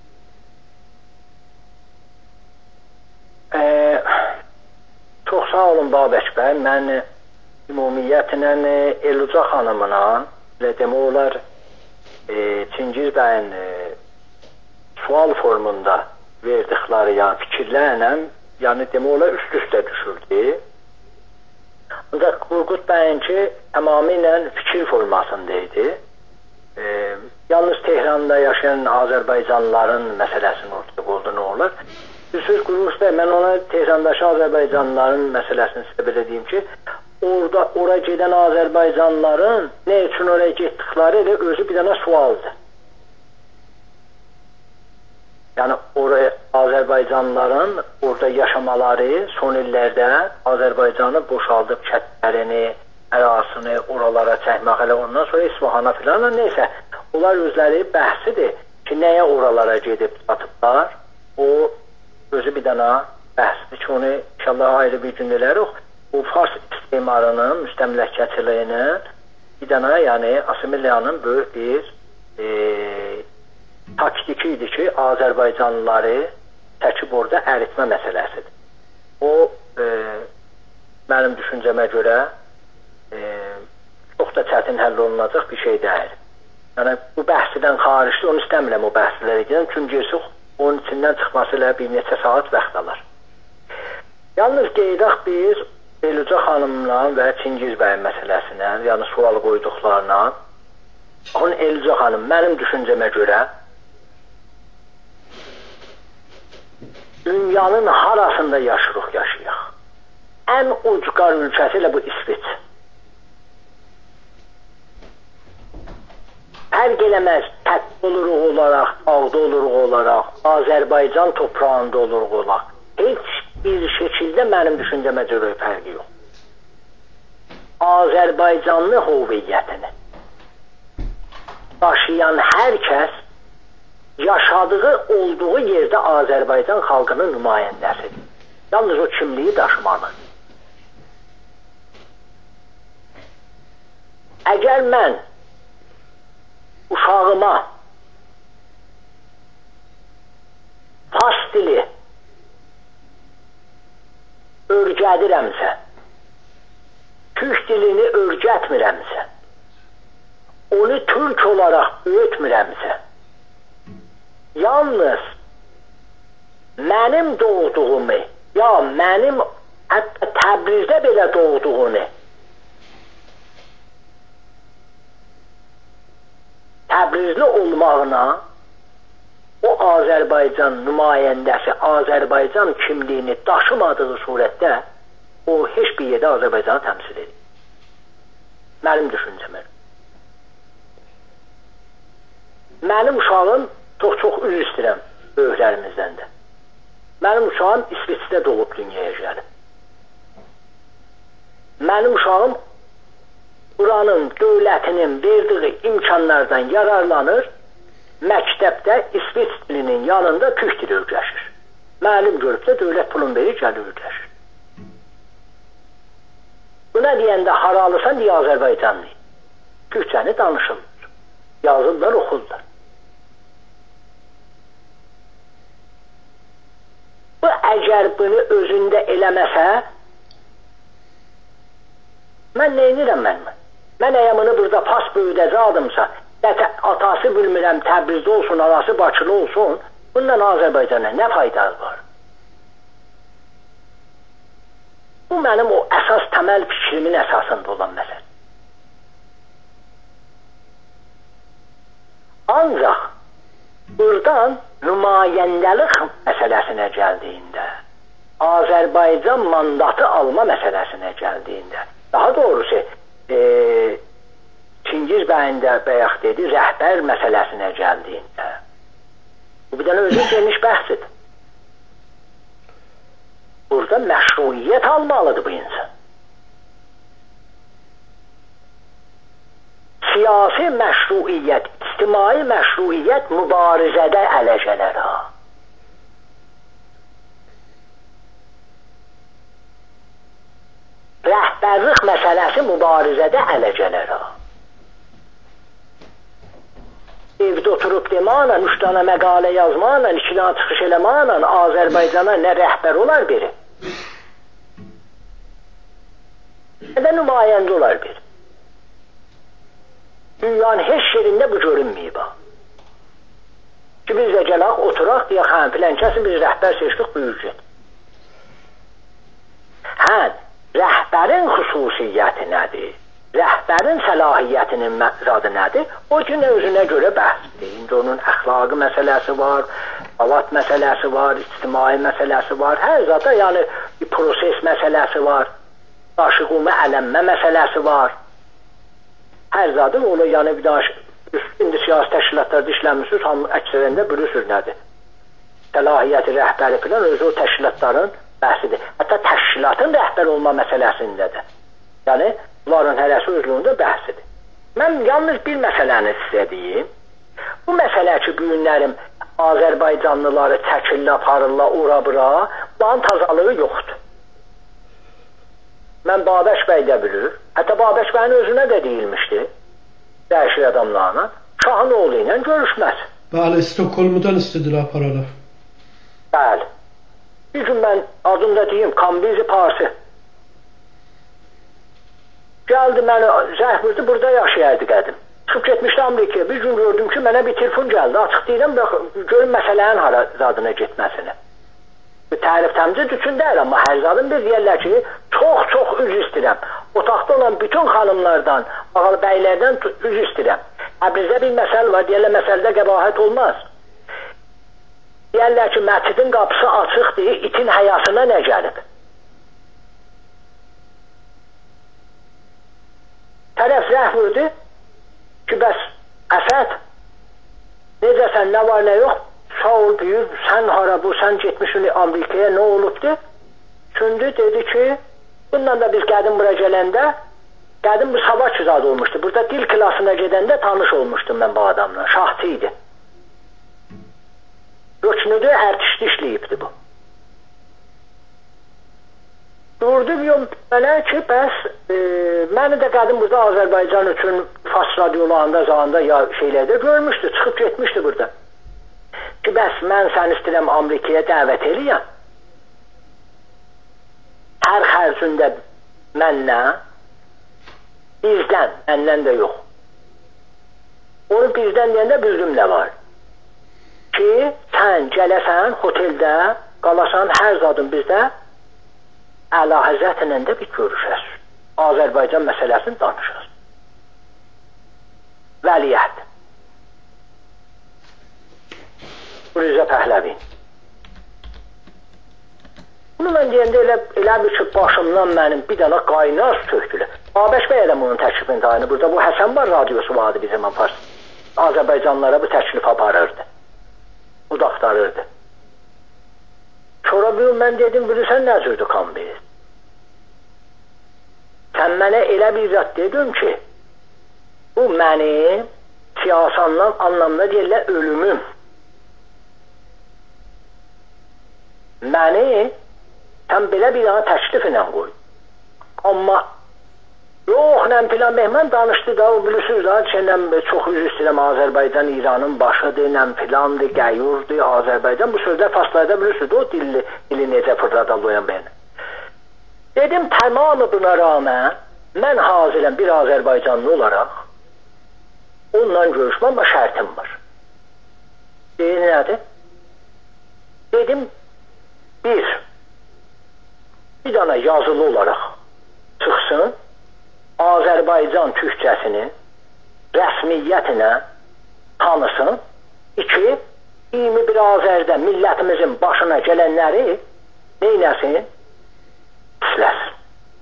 Çox sağ olun Babək bəy. Mən ümumiyyətlə Eluca xanımına demək olar Çingiz bəyin sual formunda verdikləri fikirlərlə yəni demək olar üst-üstə düşürdü. Ancaq Qurqud bəyinki tamamilə fikir formasında idi. Yalnız Tehranda yaşayan Azərbaycanlıların məsələsini ortaya qoydu, nə olar? Düzdür, Qurqud bəy, mən ona Tehrandakı Azərbaycanlıların məsələsini sizə belə deyim ki, ora gedən Azərbaycanlıların nə üçün oraya getdikləri elə özü bir dənə sualdır. Yəni oraya Azərbaycanlıların orada yaşamaları son illərdə Azərbaycanı boşaldıb kətlərini, ərazini oralara çəkmək, elə ondan sonra İsfahana filan, neysə, onlar özləri bəhsidir ki, nəyə oralara gedib çatıblar, o özü bir dənə bəhsdir ki, onu inşallah ayrı bir gün elərik. Bu Fars istimarının, müstəmləkəçiliyinin bir dənə, yəni Assimiliyanın böyük bir taktiki idi ki, Azərbaycanlıları çəkib orada əritmə məsələsidir. O, mənim düşüncəmə görə çox da çətin həll olunacaq bir şey deyil. Yəni, bu bəhsidən xaricdə, onu istəmirəm o bəhslərə gedən, çünki onun içindən çıxması ilə bir neçə saat vaxt alır. Yalnız qeydaq biz Eluca xanımla və Çingiz bəyin məsələsinə, yəni sual qoyduqlarına, onun Eluca xanım, mənim düşüncəmə görə dünyanın harasında yaşayaq. Ən ucqar ülkəsi ilə bu İsveç. Fərq eləməz, tətdə oluruq olaraq, dağda oluruq olaraq, Azərbaycan toprağında oluruq olaraq. Heç bir şəkildə mənim düşüncəmə görə fərqi yox. Azərbaycanlı hüviyyətini daşıyan hər kəs yaşadığı, olduğu yerdə Azərbaycan xalqının nümayəndəsidir. Yalnız o kimliyi daşımalı. Əgər mən uşağıma fars dili örgədirəmsə, türk dilini örgətmirəmsə, onu türk olaraq öğütmürəmsə, yalnız mənim doğduğumu, ya mənim hətta Təbrizdə belə doğduğunu, Təbrizli olmağına o Azərbaycan nümayəndəsi Azərbaycan kimliyini daşımadığı surətdə o heç bir yerdə Azərbaycanı təmsil edir. Mənim düşüncəmdir. Mənim uşağım çox üzr istəyirəm böyüklərimizdən də. Mənim uşağım İsveçdə doğub dünyaya gəlib. Mənim uşağım buranın dövlətinin verdiği imkanlardan yararlanır, məktəbdə İsveç dilinin yanında türk dili öyrəşir. Müəllim görüb də dövlət pulun verir, gəlir öyrəşir. Buna deyəndə haralısan deyə Azərbaycanlı. Türkçəni danışırlar, yazırlar, oxurlar. Bu əgər bunu özündə eləməsə, mən neynirəm mən? Mən əyəmini burada pas böyüdəcə adımsa, atası bilmirəm Təbrizdə olsun, anası Bakılı olsun, bundan Azərbaycana nə faydası var? Bu mənim o əsas təməl fikrimin əsasında olan məsələ. Ancaq buradan nümayəndəlik məsələsinə gəldiyində, Azərbaycan mandatı alma məsələsinə gəldiyində, daha doğrusu Çingiz bəyin də bayaq dedi, rəhbər məsələsinə gəldiyində, bu bir dənə özü geniş bəhsdir. Burada məşruiyyət almalıdır bu insan. Siyasi məşruiyyət, ictimai məşruiyyət mübarizədə ələ gələr ha. Rəhbərlik məsələsi mübarizədə ələ gələr ha. Evdə oturub deməklə, 3 dənə məqalə yazmaqla, 2 dənə çıxış eləməklə Azərbaycana nə rəhbər olar biri, nə də nümayəndə olar biri. Dünyanın heç yerində bu görünməyib. Ki biz də gələk, oturaq, deyək, filankəsi biz rəhbər seçdik, buyur get. Rəhbərin xüsusiyyəti nədir? Rəhbərin səlahiyyətinin zadı nədir? O gün özünə görə bəhsdir. İndi onun əxlaqı məsələsi var, avat məsələsi var, ictimai məsələsi var, hər zada yəni bir proses məsələsi var, daşıqımı ələnmə məsələsi var. Hər zadı onu yəni bir daha indi siyasi təşkilatlarda işləmişsiniz, hamı əksərində bürüsür nədir? Səlahiyyəti rəhbəri filan özü o təşkilatların bəhsidir. Hətta təşkilatın rəhbər olma məsələsindədir. Yəni bunların hərəsi özlüyündə bəhsidir. Mən yalnız bir məsələni sizə deyim. Bu məsələ ki, bu günlərim Azərbaycanlıları çəkirlə, aparırlar, ora-bura, bunun tazalığı yoxdur. Mən Babək bəy də bilir. Hətta Babək bəyin özünə də deyilmişdi. Dəyişir adamlarla. Şahın oğlu ilə görüşməz. Bəli, Stokholm'dan istədilər aparalar. Bəli. Bir gün mən adını da deyim, Kambizi Parsi. Gəldi məni, zəh vurdu, burada yaşayardı qədim. Çıxıb getmişdi Amerikaya. Bir gün gördüm ki, mənə bir telefon gəldi. Açıq deyirəm, görün məsələnin hara zadına getməsini. Bu tərif təmcid üçün deyil, amma hər zadın bir deyərlər ki, çox üz istəyirəm. Otaqda olan bütün xanımlardan, ağalı bəylərdən üz istəyirəm. Bizdə bir məsəl var, deyərlər, məsələdə qəbahət olmaz. Deyərlər ki, məscidin qapısı açıqdır, itin həyasına nə gəlib? Tərəf zəh vurdu ki, bəs Əsəd, necəsən, nə var, nə yox? Sağ ol, büyür, sən hara bu, sən getmişsin Amerikaya, nə olubdu? Çündü, dedi ki, bundan da biz qədim bura gələndə Qədim bu Savaçzad olmuşdu. Burada dil klasına gedəndə tanış olmuşdum mən bu adamla. Şahçı idi. Röçnüdü, ərtişli işləyibdi bu. Durdu mənə ki, bəs məni də qədim burada Azərbaycan üçün Fars radiolarında zamanında ya şeylərdə görmüşdü, çıxıb getmişdi burada. Ki, bəs mən səni istəyirəm Amerikaya dəvət eləyəm. Hər xərcündə mənlə, bizdən, məndən də yox. Onu bizdən deyəndə bildim nə var. Ki, sən gələsən, hoteldə qalasan, hər zadın bizdə Əla Həzrətlə də bir görüşəs. Azərbaycan məsələsini danışas. Vəliyyət. Rıza Pəhləvi. Bunu mən deyəndə elə bir ki, başımdan mənim bir dana qaynar tökdülər. Babək bəy də bunun təklifini dayını. Burada bu Həsən var radiosu vardı bizim Fars. Azərbaycanlara bu təklif aparırdı. Bu da axtarırdı. Sonra bir mən dedim, bilirsən nə cürdür Kambil? Sən mənə elə bir zat dedim ki, bu mənim siyasi anlamda deyirlər ölümüm. Məni sən belə bir dana təklif ilə qoy. Amma yox, nəm filan Mehman danışdı da, o bilirsiniz da, çox üzr istəyirəm, Azərbaycan İranın başıdır, nəm filandır, qəyyurdur, Azərbaycan, bu sözlər farslarda bilirsiniz, o dili necə fırladalıyan beni. Dedim, tamamı buna rağmen, mən hazirəm bir Azərbaycanlı olaraq, onunla görüşmə, amma şərtim var. Deyir, nədir? Dedim, bir dana yazılı olaraq çıxsın, Azərbaycan türkçəsini rəsmiyyətinə tanısın. 2. 21 Azərdə millətimizin başına gələnləri neynəsin? Pisləsin.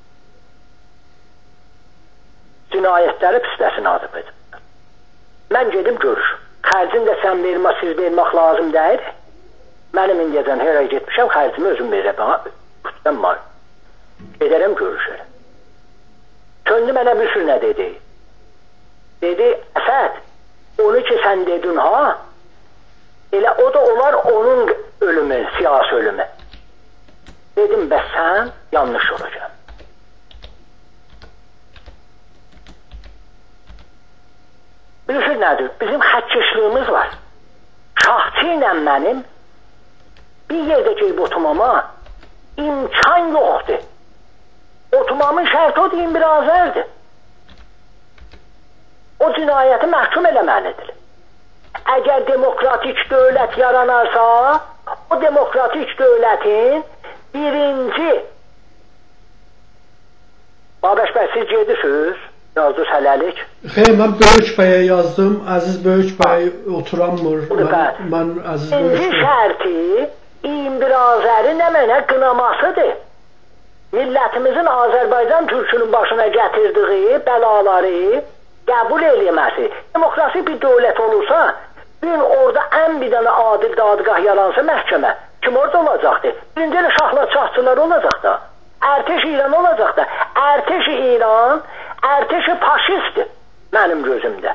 Cinayətləri pisləsin Azərbaycan. Mən gedim görür. Xərcini də sən vermə, siz vermək lazım deyil. Mənim indiyəcən hər ay getmişəm, xərcimi özüm verirəm. Kütdən var. Gedərəm görüşərəm. Söndü mənə bir sürü nə dedi? Dedi, Əsəd, onu ki sən dedin ha, elə o da olar onun ölümü, siyasi ölümü. Dedim, bəs sən yanlış olacaq. Bilirsiniz nədir? Bizim xətkeşliyimiz var. Şahçı ilə mənim bir yerdə geyib oturmama imkan yoxdur. Oturmamın şərti o deyin bir Azərdir. O cinayəti məhkum eləməlidir. Əgər demokratik dövlət yaranarsa, o demokratik dövlətin birinci Babək bəy, siz gedirsiniz, yazdınız hələlik. Xeyr, mən Böyük bəyə yazdım, Əziz Böyük bəy oturanmır. Mən Əziz Böyük bəy. İkinci şərti 21 Azəri nə mənə qınamasıdır. Millətimizin Azərbaycan türkünün başına gətirdiyi bəlaları qəbul eləməsi. Demokrasi bir dövlət olursa, gün orada ən bir dənə adil dadgah yaransa məhkəmə, kim orada olacaqdır? Birinci elə şahlatçaqçılar olacaq da, ərteş İran olacaq da, ərteş İran, ərteş faşistdir mənim gözümdə.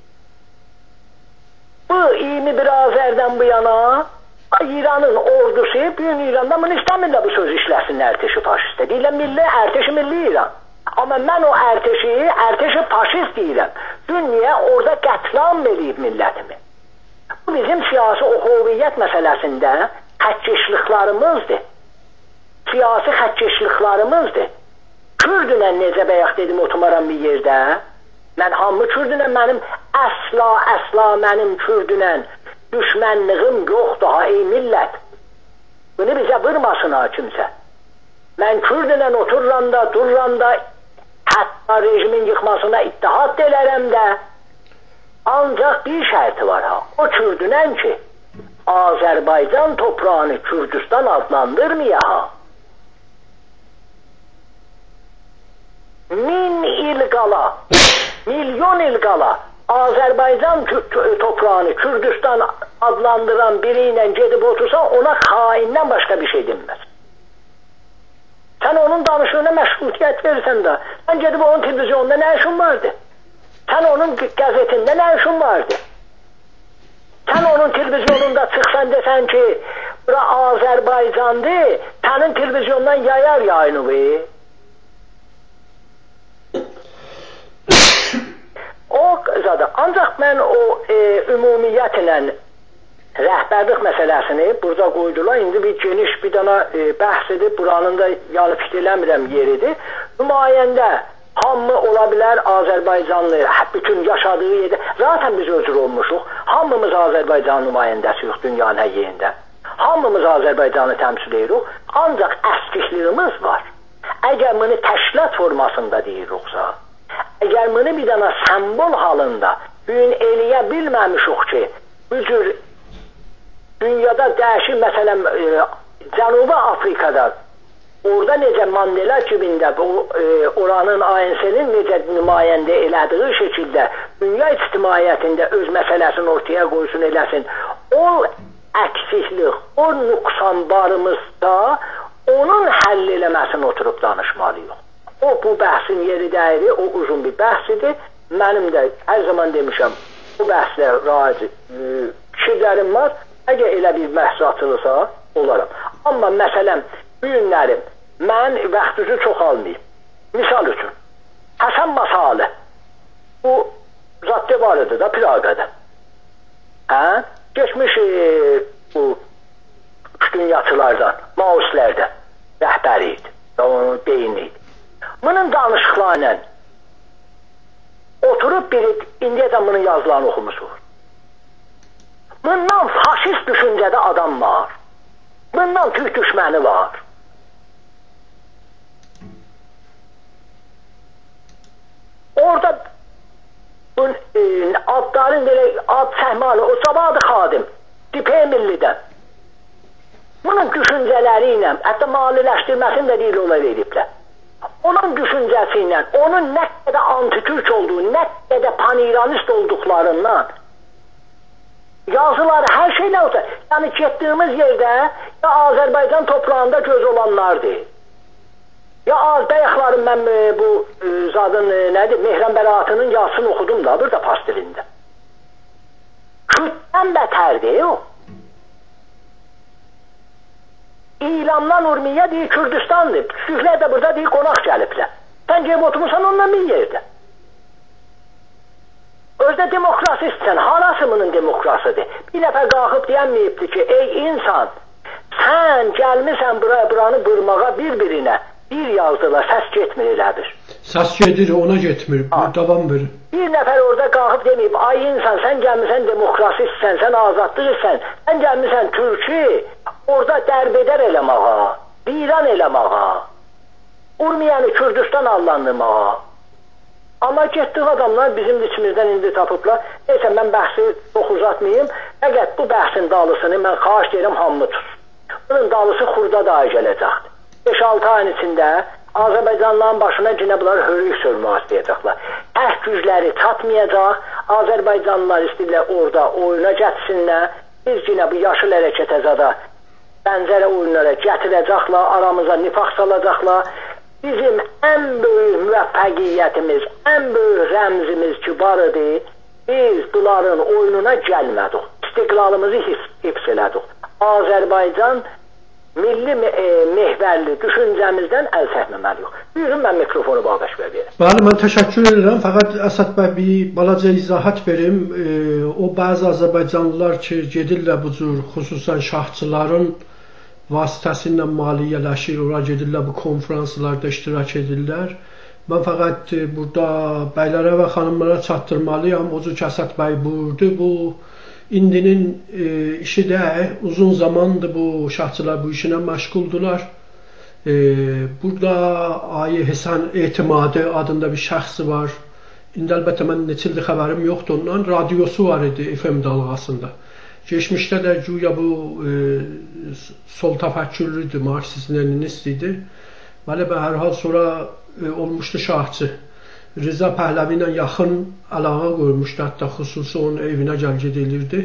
Bu 21 Azərdən bu yana İranın ordusu, bugün İran'da bunu istəmirlər bu söz işləsin ərteşi faşist. Deyirlər milli, ərteşi milli İran. Amma mən o ərteşi faşist deyirəm. Dünya orada qətlam eləyib millətimi. Bu bizim siyasi oxoviyyət məsələsində xətkeşliklarımızdır. Siyasi xətkeşliklarımızdır. Kürdünə necə bəyək dedim oturmaram bir yerdə. Mən hamı Kürdünə, mənim əsla mənim Kürdünə düşmənliğim yoxdur ha ey millət. Bunu bizə vurmasın ha kimsə. Mən Kürdünə oturranda, durranda, hətta rejimin yıxmasına ittihad elərəm də. Ancaq bir şərti var ha. O Kürdünən ki, Azərbaycan toprağını Kürdistan adlandırmaya ha. 1000 il qala, milyon il qala Azərbaycan toprağını Kürdistan adlandıran biri ilə gedib otursan ona xaindən başqa bir şey dinməz. Sən Sən onun danışığına məşğuliyyət verirsən də, sən gedib onun televizyonunda nə işin vardı? Sən onun qəzetində nə işin vardı? Sən onun televizyonunda çıxsan desən ki, bura Azərbaycandır, sənin televizyondan yayar yayını ve. O zaten, ancaq mən o ümumiyyətlə rəhbərlik məsələsini burada qoydular. İndi bir geniş bir dana bəhs edib, buranın da yəni fikir eləmirəm yeridir. Nümayəndə hamı ola bilər Azərbaycanlı, bütün yaşadığı yerdə. Zaten biz özür olmuşuq. Hamımız Azərbaycan nümayəndəsiyik dünyanın hər yerində. Hamımız Azərbaycanı təmsil edirik. Ancaq əskikliğimiz var. Əgər bunu təşkilat formasında deyiriksə, əgər bunu bir dana sembol halında gün eləyə bilməmişik ki, bu cür dünyada dəyişir, məsələn, Cənubi Afrikada orada necə Mandela kimində oranın ANC-nin necə nümayəndə elədiği şəkildə dünya ictimaiyyətində öz məsələsini ortaya qoysun eləsin. O əksiklik, o nüqsan barımızda onun həll eləməsini oturub danışmalıyıq. O bu bəhsin yeri dəyiri, o uzun bir bəhsidir. Mənim də hər zaman demişəm, bu bəhslə raci fikirlərim var. Əgər elə bir bəhs açılırsa, olaram. Amma məsələn, bu günlərim mən vaxtınızı çox almayayım. Misal üçün, Həsən Masalı, bu zaddə var idi da Praqada. Geçmiş bu üçdünyaçılardan, Maoistlərdən rəhbəri idi, onun beyni idi. Bunun danışıqlarıyla oturub biri, indiyəcən bunun yazılarını oxumuşuq. Bundan faşist düşüncədə adam var. Bundan Türk düşməni var. Orada adların belə ad səhmalı, o Cavad Xadim, Dipey Millidən. Bunun düşüncələri ilə, hətta maliləşdirməsini də deyil ola veriblər. Onun düşüncəsi ilə, onun nə qədər anti-Türk olduğu, nə qədər pan-İranist olduqlarından yazıları, hər şeylə olsa, yəni getdiyimiz yerdə ya Azərbaycan toprağında göz olanlardır. Ya Azbəyəxların mən bu zadın nədir, Mehran Bəraatının yazısını oxudum da burada fars dilində. Kütdən bətərdir o. İlamdan Urmiyə deyir Kürdistandır. Küçüklər də burada deyir qonaq gəliblər. Sən gəlib oturmuşsan onunla bir yerdə. Özdə demokrasistsən, harası bunun demokrasidir? Bir dəfə qalxıb deyənməyibdir ki, ey insan, sən gəlmisən buranı bırmağa bir-birinə. Bir yazdılar, səs getmir elədir. Səs gedir, ona getmir, davam verir. Bir nəfər orada qalxıb deməyib, ay insan, sən gəlmisən demokrasistsən, sən azadlıqsən, sən gəlmisən Türkü, orada dərbedər eləməğa, viran eləməğa, Urmiyəni Kürdistan allandırmağa. Amma getdik adamlar bizim içimizdən indi tapıblar. Neysə, mən bəhsi çox uzatmayayım. Fəqət bu bəhsin dalısını mən xahiş deyirəm hamı tutsun. Bunun dalısı Xurda da gələcəkdir. 5-6 ayın içində Azərbaycanlıların başına yine bunlar hörük sürməyə istəyəcəklər. Gücləri çatmayacaq, Azərbaycanlılar istəyirlər orada oyuna gətirsinlər. Biz yine bu yaşıl hərəkətə zada bənzərə oyunlara gətirəcəklər, aramıza nifaq salacaqlar. Bizim en büyük müvəffəqiyyətimiz, en büyük rəmzimiz ki var idi, biz bunların oyununa gəlmədik. İstiqlalımızı hifz elədik. Azərbaycan milli mehvərli düşüncəmizdən əl çəkməməliyik. Buyurun, mən mikrofonu Babəş bəy verim. Bəli, mən təşəkkür edirəm. Fəqət Əsəd bəy bir balaca izahat verim. O bəzi Azərbaycanlılar ki, gedirlər bu cür, xüsusən şahçıların vasitəsilə maliyyələşir, ora gedirlər, bu konferanslarda iştirak edirlər. Mən fəqət burada bəylərə və xanımlara çatdırmalıyam. O cür ki, Əsəd bəy buyurdu, bu indinin işi də uzun zamandır bu şahçılar bu işinə məşğuldular. Burada Ayı Həsən Etimadı adında bir şəxsi var. İndi əlbəttə mən neçə ildir xəbərim yoxdur ondan. Radiosu var idi FM dalğasında. Geçmişdə də güya bu sol təfəkkürlüdür, Marksist-Leninist idi. Bəli, hər hal sonra olmuşdu şahçı. Rıza Pəhləvi ilə yaxın əlaqə qoymuşdu, hətta xüsusi onun evinə gəlged edirdi.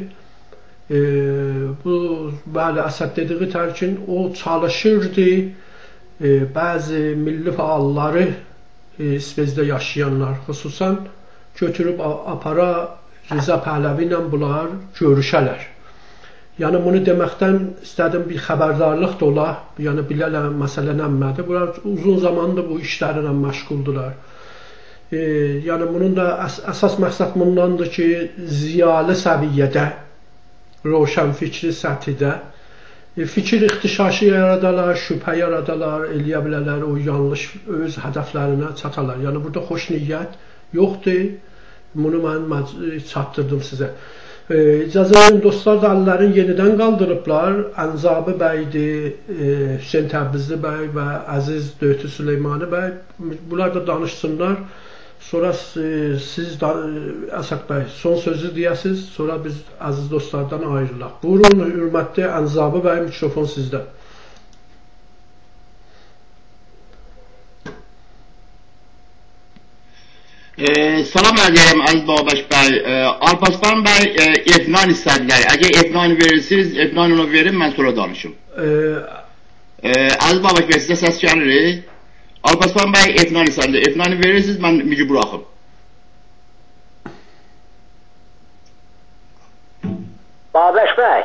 Bu, bəli, Əsəd dediği tərkin o çalışırdı bəzi milli fəalları İsveçdə yaşayanlar xüsusən götürüb apara Rıza Pəhləvi ilə bunlar görüşələr. Yəni bunu deməkdən istədim bir xəbərdarlıq da ola. Yəni bilərlər məsələ nəmədir. Bunlar uzun zamandır bu işlərlə məşğuldular. Yəni bunun da əsas məqsəd bundandır ki, ziyalı səviyyədə, roşan fikri səthədə fikir ixtişaşı yaradalar, şübhə yaradalar, eləyə bilərlər, o yanlış öz hədəflərinə çatalar. Yəni burada xoş niyyət yoxdur. Bunu mən çatdırdım sizə. İcazə verin dostlar da əllərini yenidən qaldırıblar. Ənzabi bəydir, Hüseyn Təbrizli bəy və Əziz Döytü Süleymani bəy. Bunlar da danışsınlar. Sonra siz Əsəd bəy son sözü deyəsiniz. Sonra biz əziz dostlardan ayrılaq. Buyurun, hörmətli Ənzabi bəy, mikrofon sizdə. Salam edirəm əziz Babaş bəy. Alparslan bəy Efnan istədilər. Əgər Efnan verirsiniz, Efnan onu verin, mən sonra danışım. Əziz Babaş bəy, sizə səs gəlir. Alparslan bəy Efnan istədilər. Efnanı verirsiniz, mən mici buraxım. Babaş bəy.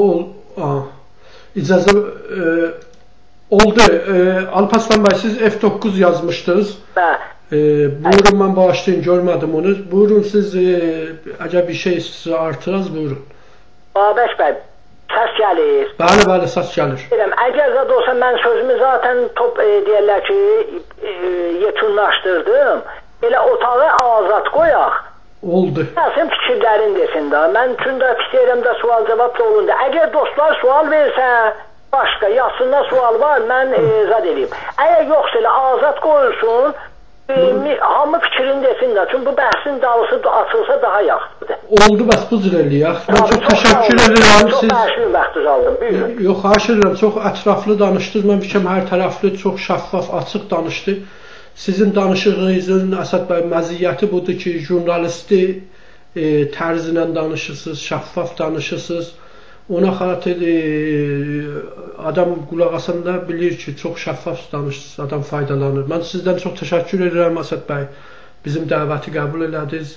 İcazə oldu. Alparslan bəy, siz F9 yazmışdınız. Buyurun, mən bağışlayın, görmədim onu. Buyurun, siz əgər bir şey artırız, buyurun. Babaş bəy, səs gəlir. Bəli, bəli, səs gəlir. Əgər zad olsa, mən sözümü zaten deyərlər ki, yekunlaşdırdım. Elə otağı azad qoyaq. Oldu. Nəsin fikirlərin desin də. Mən üçün də fikirlərimdə sual-cavab da olundu. Əgər dostlar sual versə, başqa, yazsınlar sual var, mən zad edeyim. Əgər yoxsa elə azad qoyulsun, hamı fikrini desin də. Çünki bu bəhsin dalısı açılsa daha yaxşıdır. Oldu, bəs bu cür eləyək. Mən çox təşəkkür edirəm. Çox bəhsin vaxtınız aldım. Buyurun. Yox, xahiş edirəm. Çox ətraflı danışdınız. Mən fikrim hər tərəfli, çox şəffaf, açıq danışdı. Sizin danışığınızın Əsəd bəy məziyyəti budur ki, jurnalisti tərzinlə danışırsınız, şəffaf danışırsınız. Ona xatir adam qulaq asanda bilir ki, çox şəffaf danışırsınız, adam faydalanır. Mən sizdən çox təşəkkür edirəm Əsəd bəy. Bizim dəvəti qəbul elədiniz.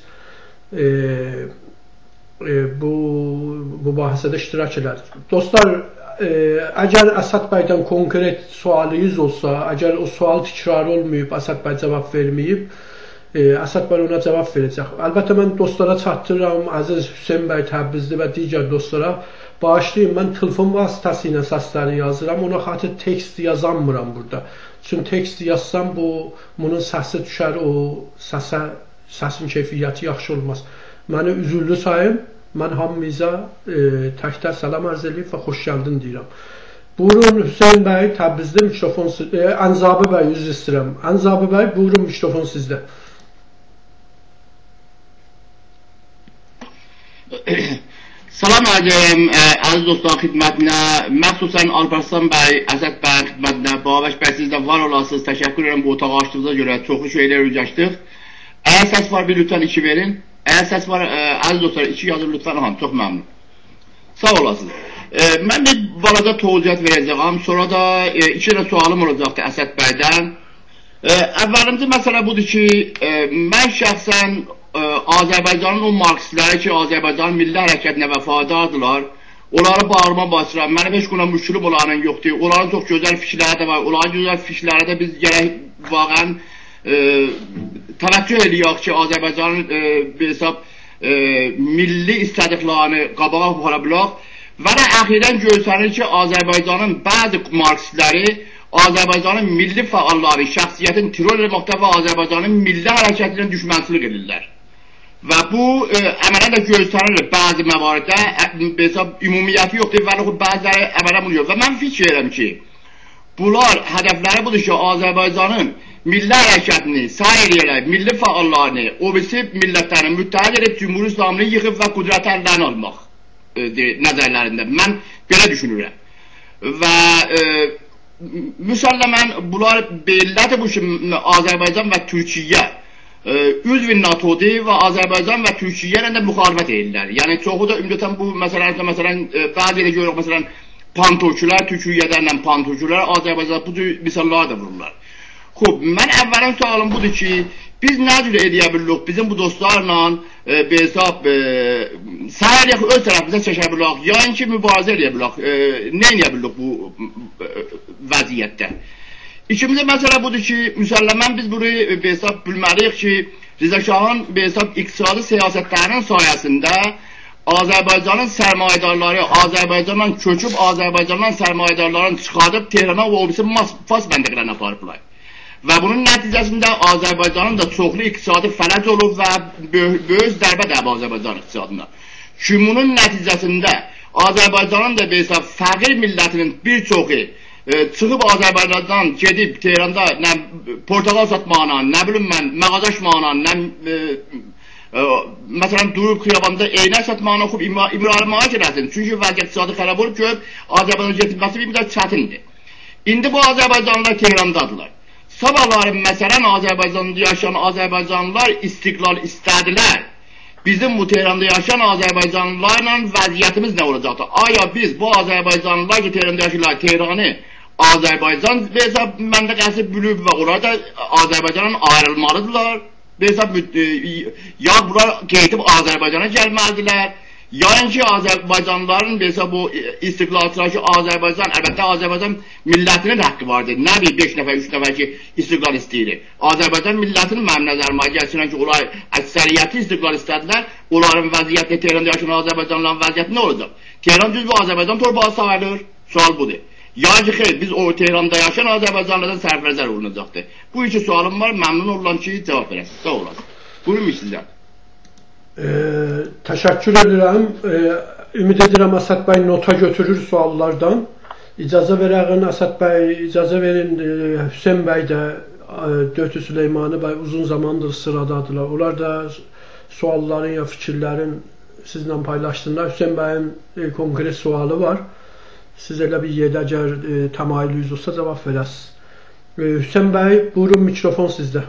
Bu mübahisədə iştirak elədik. Dostlar, əgər Əsəd bəydən konkret sualınız olsa, əgər o sual təkrar olmayıb, Əsəd bəy cavab verməyib, Əsəd bəy ona cavab verəcək. Əlbəttə, mən dostlara çatdırıram, əziz Hüseyn bəy Təbrizli və digər dostlara. Bağışlayın, mən telefon vasitəsi ilə səsləri yazıram, ona xatir tekst yazamıram burada. Çünki tekst yazsam, bunun səsi düşər, o səsin keyfiyyəti yaxşı olmaz. Məni üzürlü sayın. Mən hamımıza təkrar salam arz edib və xoş gəldin deyirəm. Buyurun, Hüseyn bəy, Təbrizli, mikrofon sizdə. Ənzabi bəy, üzr istəyirəm. Ənzabi bəy, buyurun, mikrofon sizdə. Salam edirəm əziz dostlar xidmətinə, məxsusən Alparslan bəy, Əsəd bəyin xidmətinə, Babaş bəy, siz də var olasınız, təşəkkür edirəm bu otağı açdığınıza görə, çoxlu şeylər öyrəşdik. Əgər səs var, bir lütfən 2 verin. Əgər səs var, əziz dostlar, 2 yazır lütfən, çox məmnun. Sağ olasınız. Mən bir balaca tövziyyət verəcəyəm, sonra da 2 dənə sualım olacaqdır Əsəd bəydən. Əvvəlimci məsələ budur ki, mən şəxsən Azərbaycanın o marksistləri ki, Azərbaycanın milli hərəkətinə vəfadardırlar, onları bağırma başlayıram. Mənim heç quna müşkülüm onların yoxdur. Onların çox gözəl fikirləri də var. Onların gözəl fikirləri də biz gərək vaqən təvəccüh ediyək ki, Azərbaycanın milli istədiklərini qabağa apara bilək. Və də əxirən görsənir ki, Azərbaycanın bəzi marksistləri Azərbaycanın milli fəalları, şəxsiyyətin terror etməkdə və Azərbaycanın milli hərəkətinin düşmənçilik edirlər. Və bu əmələn də göstərilir bəzi məvariddə, ümumiyyəti yoxdur və bəziləri əmələn bunu yox. Və mən fikir edirəm ki, bunlar hədəfləri budur ki, Azərbaycanın milli hərəkətini, sair yerlər, milli fəallarını, o birisi millətlərini müttəhid edib, Cümhur İslamını yıxıb və qudrət əllərini almaq nəzərlərində. Mən belə düşünürəm. Və müsəlləmən bunlar bellədir bu ki, Azərbaycan və Türkiyə üzv NATO-dur və Azərbaycan və Türkiyə ilə də müxalifət edirlər. Yəni çoxu da ümumən bu məsələn bəzi yerə görürük, məsələn panturçular, Türkiyədən panturçular, Azərbaycan bu tür misallar da vururlar. Xoş, mən əvvələn sualım budur ki, biz nə cür edə bilirik, bizim bu dostlarla hesab səhərlik öz tərəfimizə çəkə bilirik, yəni ki, mübarizə edə bilirik, nə edə bilirik bu vəziyyətdə? İkinci məsələ budur ki, müsəlləmən biz burayı hesab bilməliyik ki, Rıza Şahın hesab iqtisadi siyasətlərinin sayəsində Azərbaycanın sərmayədarları Azərbaycandan köçüb, Azərbaycandan sərmayədarların çıxadıb Tehrana və ordusu fas məntəqələrinə aparıblar. Və bunun nəticəsində Azərbaycanın da çoxlu iqtisadi fələt olub və böyük zərbə dəyib Azərbaycan iqtisadına. Ki bunun nəticəsində Azərbaycanın da hesab fəqir millətinin bir çoxu çıxıb Azərbaycandan gedib Tehranda nə portaqal satmağına, nə bilim mən, mağaza açmağına, məsələn durub xiyabanda eynək satmağına oxub imrarlımağa girəsin. Çünki vəziyyət iqtisadi xərab olub ki, Azərbaycanın getirməsi bir qədər çətindir. İndi bu Azərbaycanlılar Tehrandadılar. Sabahları məsələn Azərbaycanda yaşayan Azərbaycanlılar istiqlal istədilər. Bizim bu Tehranda yaşayan Azərbaycanlılarla vəziyyətimiz nə olacaqdır? Aya biz bu Azərbaycanlılar ki Tehranda yaşayırlar, Tehranı Azərbaycan hesab məntəqəsi bölüb və orada Azərbaycandan ayrılmalıdırlar. Hesab ya bunlar qeytib Azərbaycana gəlməlidirlər. Yəni ki Azərbaycanlıların hesab bu istiqlalçılar ki Azərbaycan, əlbəttə Azərbaycan millətinin haqqı vardır. Nə bir 5 nəfər, 3 nəfər ki istiqlal istəyir. Azərbaycan millətinin mənim nəzərimə gəlsinə ki onlar əksəriyyəti istiqlal istədilər. Onların vəziyyəti Tehranda yaşayan Azərbaycanlıların vəziyyəti nə olacaq? Tehran düz bu Azərbaycan torbağı sayılır. Sual budur. Yəni ki xeyr, biz o Tehranda yaşayan Azərbaycanlılardan sərfərzər olunacaqdır. Bu iki sualım var, məmnun oluram ki cavab verəsiniz. Sağ olasınız. Buyurun sizə. Təşəkkür edirəm. Ümid edirəm Əsəd bəy nota götürür suallardan. İcazə verəğin Əsəd bəy, icazə verin Hüseyn bəy də Dötü Süleymani bəy uzun zamandır sıradadılar. Onlar da sualların ya fikirlərin sizlə paylaşsınlar. Hüseyn bəyin konkret sualı var. Siz elə bir yerdə əgər təmayülünüz olsa cavab verəsiniz. Hüseyn bəy, buyurun mikrofon sizdə.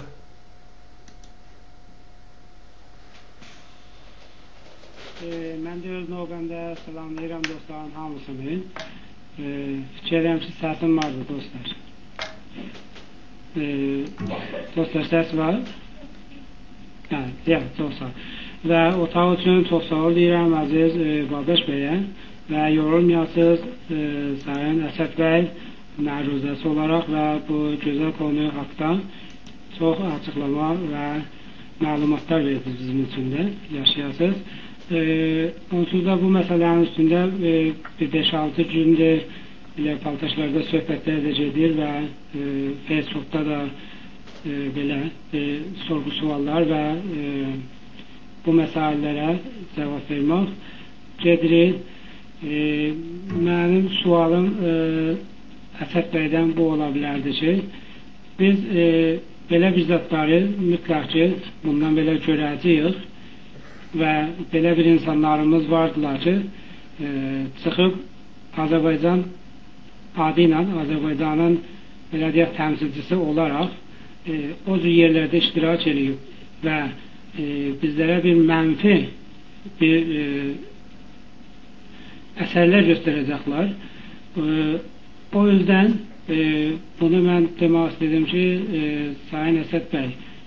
Mən də öz növbəmdə salamlayıram dostların hamısını. Fikirəm ki, səsim vardır dostlar. Dostlar, səs var? Çox sağ ol. Və otaq üçün çox sağ ol deyirəm əziz Babək bəyə və yorulmayasınız Sayın Əsəd bəy məruzəsi olaraq və bu gözəl konu haqda çox açıqlama və məlumatlar verdiniz bizim üçün də yaşayasınız. Onsuz da bu məsələnin üstündə 5-6 gündür paltaşlarda söhbətlər də gedir və Facebookda da belə sorğu suallar və bu məsələlərə cavab vermək gedirik. Mənim sualım Əsəd bəydən bu ola bilərdi ki, biz belə bir zatları mütləq ki, bundan belə görəcəyik və belə bir insanlarımız vardılar ki, çıxıb Azərbaycan adı ilə Azərbaycanın belə deyək təmsilcisi olaraq o cür yerlərdə iştirak edib və bizlərə bir mənfi bir əsərlər göstərəcəklər. O yüzden bunu mən demək istedim ki, Sayın Əsəd bəy,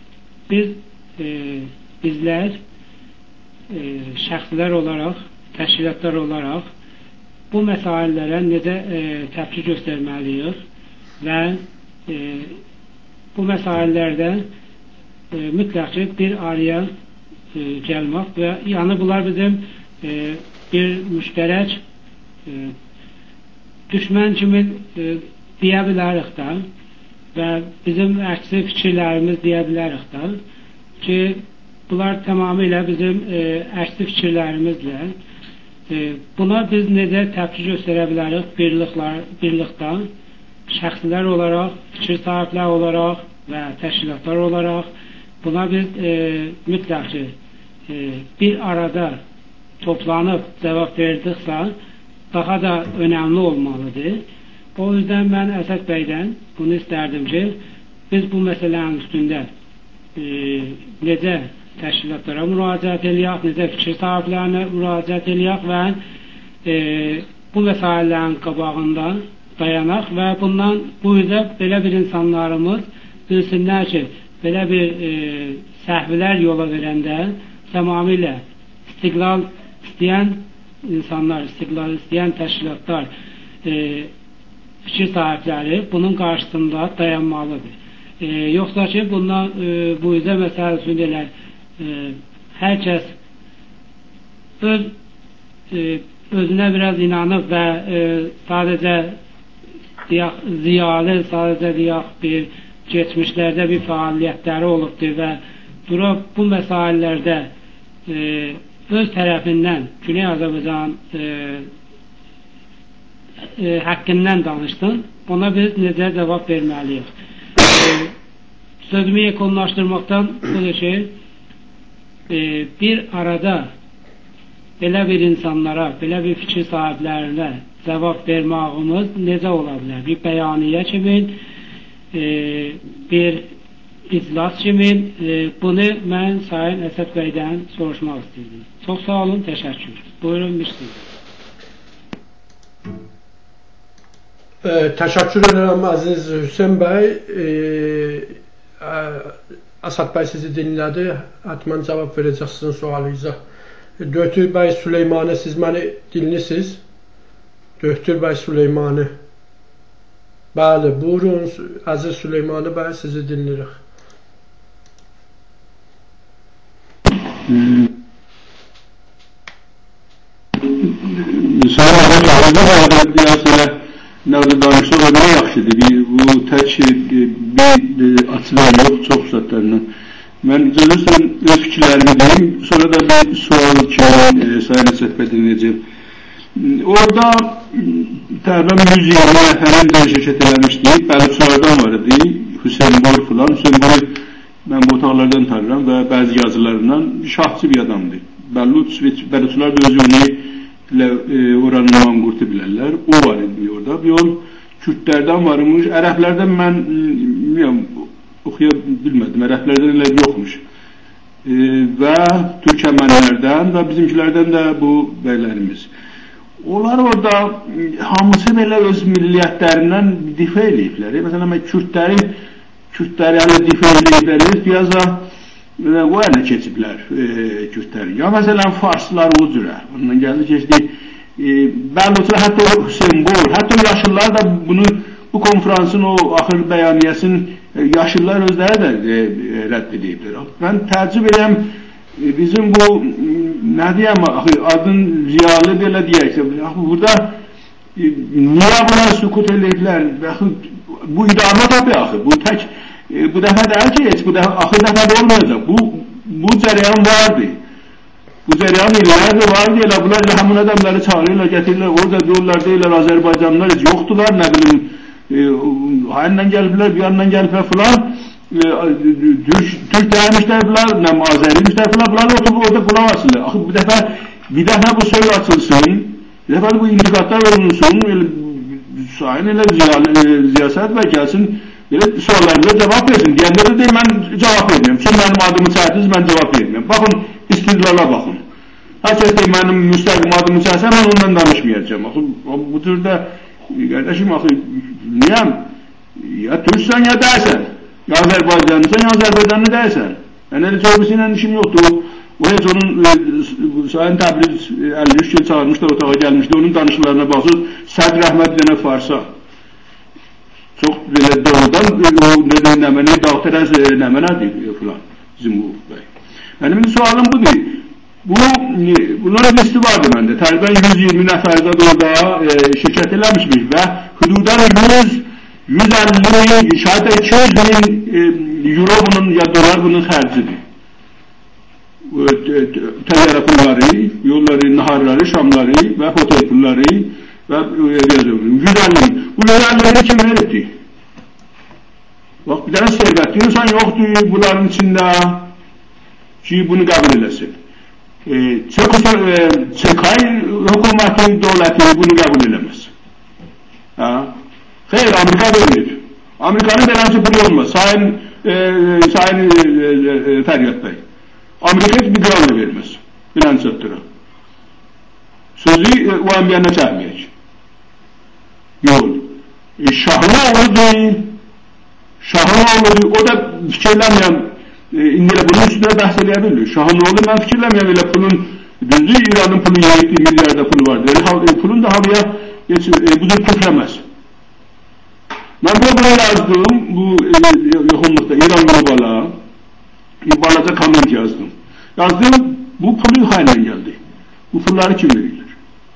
bizlər şəxslər olaraq, təşkilatlar olaraq bu məsələlərə necə təpki göstərməliyik və bu məsələlərdə mütləq ki, bir araya gəlmək və yəni bunlar bizim bir müştərək düşmən kimi deyə bilərik də və bizim əksi fikirlərimiz deyə bilərik də ki, bunlar tamamilə bizim əksi fikirlərimizlə buna biz necə təpki göstərə bilərik birlikdə şəxslər olaraq, fikir sahiblər olaraq və təşkilatlar olaraq buna biz mütləq ki, bir arada toplanıb cavab verdiksə daha da önəmli olmalıdır. O yüzden mən Əsəd bəydən bunu istərdim ki, biz bu məsələnin üstündə necə təşkilatlara müraciət eləyək, necə fikir sahiblərinə müraciət eləyək və bu məsələlərin qabağında dayanaq və bundan bu üzə belə bir insanlarımız bilsinlər ki, belə bir səhvlər yola verəndə tamamilə istiqlal istəyən insanlar, istiqlal istəyən təşkilatlar, fikir sahibləri bunun qarşısında dayanmalıdır. Yoxsa ki, bundan bu üzə məsələ üçün elə hər kəs özünə biraz inanıb və sadəcə ziyalı, sadəcə deyək bir geçmişlərdə bir fəaliyyətləri olubdur və durub bu məsələlərdə öz tərəfindən Güney Azərbaycan haqqından danışdın. Buna biz necə cavab verməliyik? Sözümü yekunlaşdırmaqdan budur ki, bir arada belə bir insanlara, belə bir fikir sahiblərinə cavab verməyimiz necə ola bilər? Bir bəyaniyyə kimi, bir iclas kimi, bunu mən Sayın Əsəd bəydən soruşmaq istəyirdim. Çox sağ olun, təşəkkür. Buyurun, Müştəq. Təşəkkür edirəm Əziz Hüseyn bəy. Əsəd bəy sizi dinlədi. Həttəmən cavab verəcəksiniz sualınıza. Döktür bəy Süleymanı, siz məni dinlisiz? Döktür bəy Süleymanı. Bəli, buyurun Əziz Süleymanı bəy, sizi dinləyirik. Nəqdi danışıq o belə yaxşıdır. Bu tək bir açılar yox, çox üstadlarından. Mən icazəsən öz fikirlərimi deyim, sonra da bir sual kimi Sayın Əsəd bəy dinləyəcəm. Orada təqribən 120 nəfərin də şirkət eləmişdik. Bəlutçulardan var idi. Hüseyin Boy filan. Hüseyin Boy mən bu otaqlardan tanıram və bəzi yazılarından şahçı bir adamdır. Bəlutçular da özü onu oranın manqurtu bilərlər. O var idi orada. Bir yol Kürtlərdən varmış. Ərəblərdən mən bilmiyorum, oxuya bilmədim. Ərəblərdən elə yoxmuş. Və Türkəmənlərdən və bizimkilərdən də bu bəylərimiz. Onlar orada hamısı belə öz milliyyətlərindən difa eləyiblər. Məsələn, Kürtləri hələ difa eləyiblər, biraz da o ələ keçiblər Kürtləri. Ya məsələn, Farslar o cürə. Ondan gəldi keçdi. Bəlutlar, hətta o Hüseyin Boy, hətta yaşlılar da bunu, bu konferansın o axır bəyaniyəsinin yaşlılar özləri də rədd ediblər. Mən təəccüb edirəm, bizim bu, nə deyəm, adın ziyalı belə deyək, burada niyə buna sükut ediblər? Bu idarə tabi axı, bu tək, bu dəfə deyil ki, heç, bu axır dəfə də olmayacaq. Bu cərəyan vardı. Bu cərəyan illərdə vardı, elə bunlar elə həmin adamları çağırırlar, gətirirlər, orada diyorlar, deyirlər, Azərbaycanlılar heç yoxdular, nə bilim, hayından gəliblər, bir yandan gəliblər filan, Türk dəymişlər filan, Azərimişlər filan, bunlar oturup orada bulamazsınlar. Axı bir dəfə bu söz açılsın, bir dəfə bu indikatlar olunsun, sayın elə ziyasət və gəlsin, suallarınıza cevap versin. Deyəndə də deyim, mən cevap verməyəm. Siz mənim adımı çağırdınız, mən cevap verməyəm. Baxın, istidlala baxın. Herkes deyim, mənim müstəqim adımı çağırsa, mən ondan danışmayacağım. Bu türdə, qardaşım, niyəm? Ya Türksən, ya dəysən. Ya Azərbaycanlısan, ya Azərbaycanlı dəysən. Yəni, elə çoğubisiyle işim yoxdur. O heç onun, Sayın Təbriz 53 gün çağırmışlar, otağa gəlmişdi. Onun danışılarına baxsız, Sədr Əhməd Dənə Farsa. Çox belə doğrudan, nəməni, dağtərəz nəmənədir filan, bizim bu bəy. Mənim sualım budur. Bunlara listi vardı məndə. Təqribən 120 nəfərdə orada şirkət eləmişmiş və hüdudan 150, şayət 200 bin euro bunun ya dolar bunun xərcidir. Təyyarə pulları, yolları, naharları, şamları və hotel pulları və 150 bin. Bu 150'leri kim verirdi? Bak bir tane servetli insan yoktu bunların içinde ki bunu kabul eləsin. Çekay hükümetin devleti bunu kabul eləməz. Hayır, Amerika verir. Amerika'nın belansı pulu olmaz. Sayın Feryat Bey. Amerika hiç bir gram da vermez. Bilanç ettirir. Sözü o ambiyana çağırmayacak. Yox. Şahın oğlu deyil. Şahın oğlu deyil. O da fikirləməyən, indi bunun üstüne bəhs eləyə bilir. Şahın oğlu mən fikirləməyən elə pulun, düzdür, İranın pulu 7 milyarda pulu vardır. Pulun da havaya bu cür püfləməz. Mən burada yazdım, bu yaxınlıqda İran Global'a bir balaca komment yazdım. Yazdım, bu pul İlhayla geldi. Bu pulları kim verirler?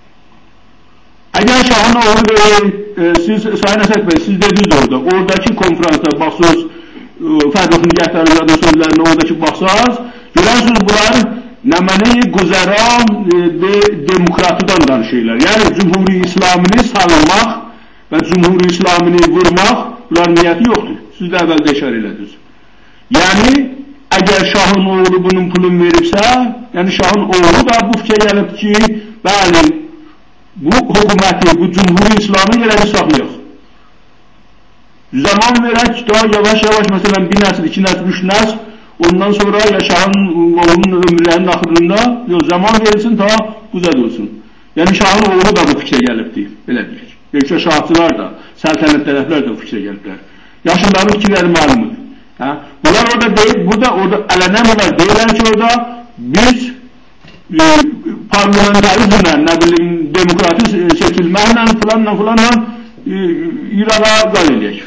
Eğer Şahın oğlu siz Sayın Əsəd Bey, siz dediniz orada, oradaki konferansta baxsınız, Fərqli Niyyətlərin sözlərinə oradaki baxsınız, görərsiniz bunlar nəməni güzəran ve demokratıdan danışırlar. Yani Cumhuri İslamini savunmaq ve Cumhuri İslamini vurmaq, bunların niyyəti yoxdur. Siz də əvvəldə işarə elədiniz. Yani eğer Şahın oğlu bunun pulunu veribsə, yani Şahın oğlu da bu fikir gəlib ki, bəli, bu hükümeti, bu Cumhuri İslam'ı yerine saklıyor. Zaman verək daha yavaş yavaş mesela bir nesil, iki nesil, üç nesil, ondan sonra yaşayan oğlunun ömürlerinin axırında zaman verilsin daha güzel olsun. Yani Şahın oğlu da bu fikre gelipti, belə deyək. Yoksa şahçılar da, səltənət tərəflər də bu fikre gelipler. Yaşlıların fikirləri malumdur. Bunlar orada değil, orada ələnəm olar deyirlər ki orada biz parlamentarizmle, ne bileyim, demokratik seçilmekle falanla İran'a gal edecek.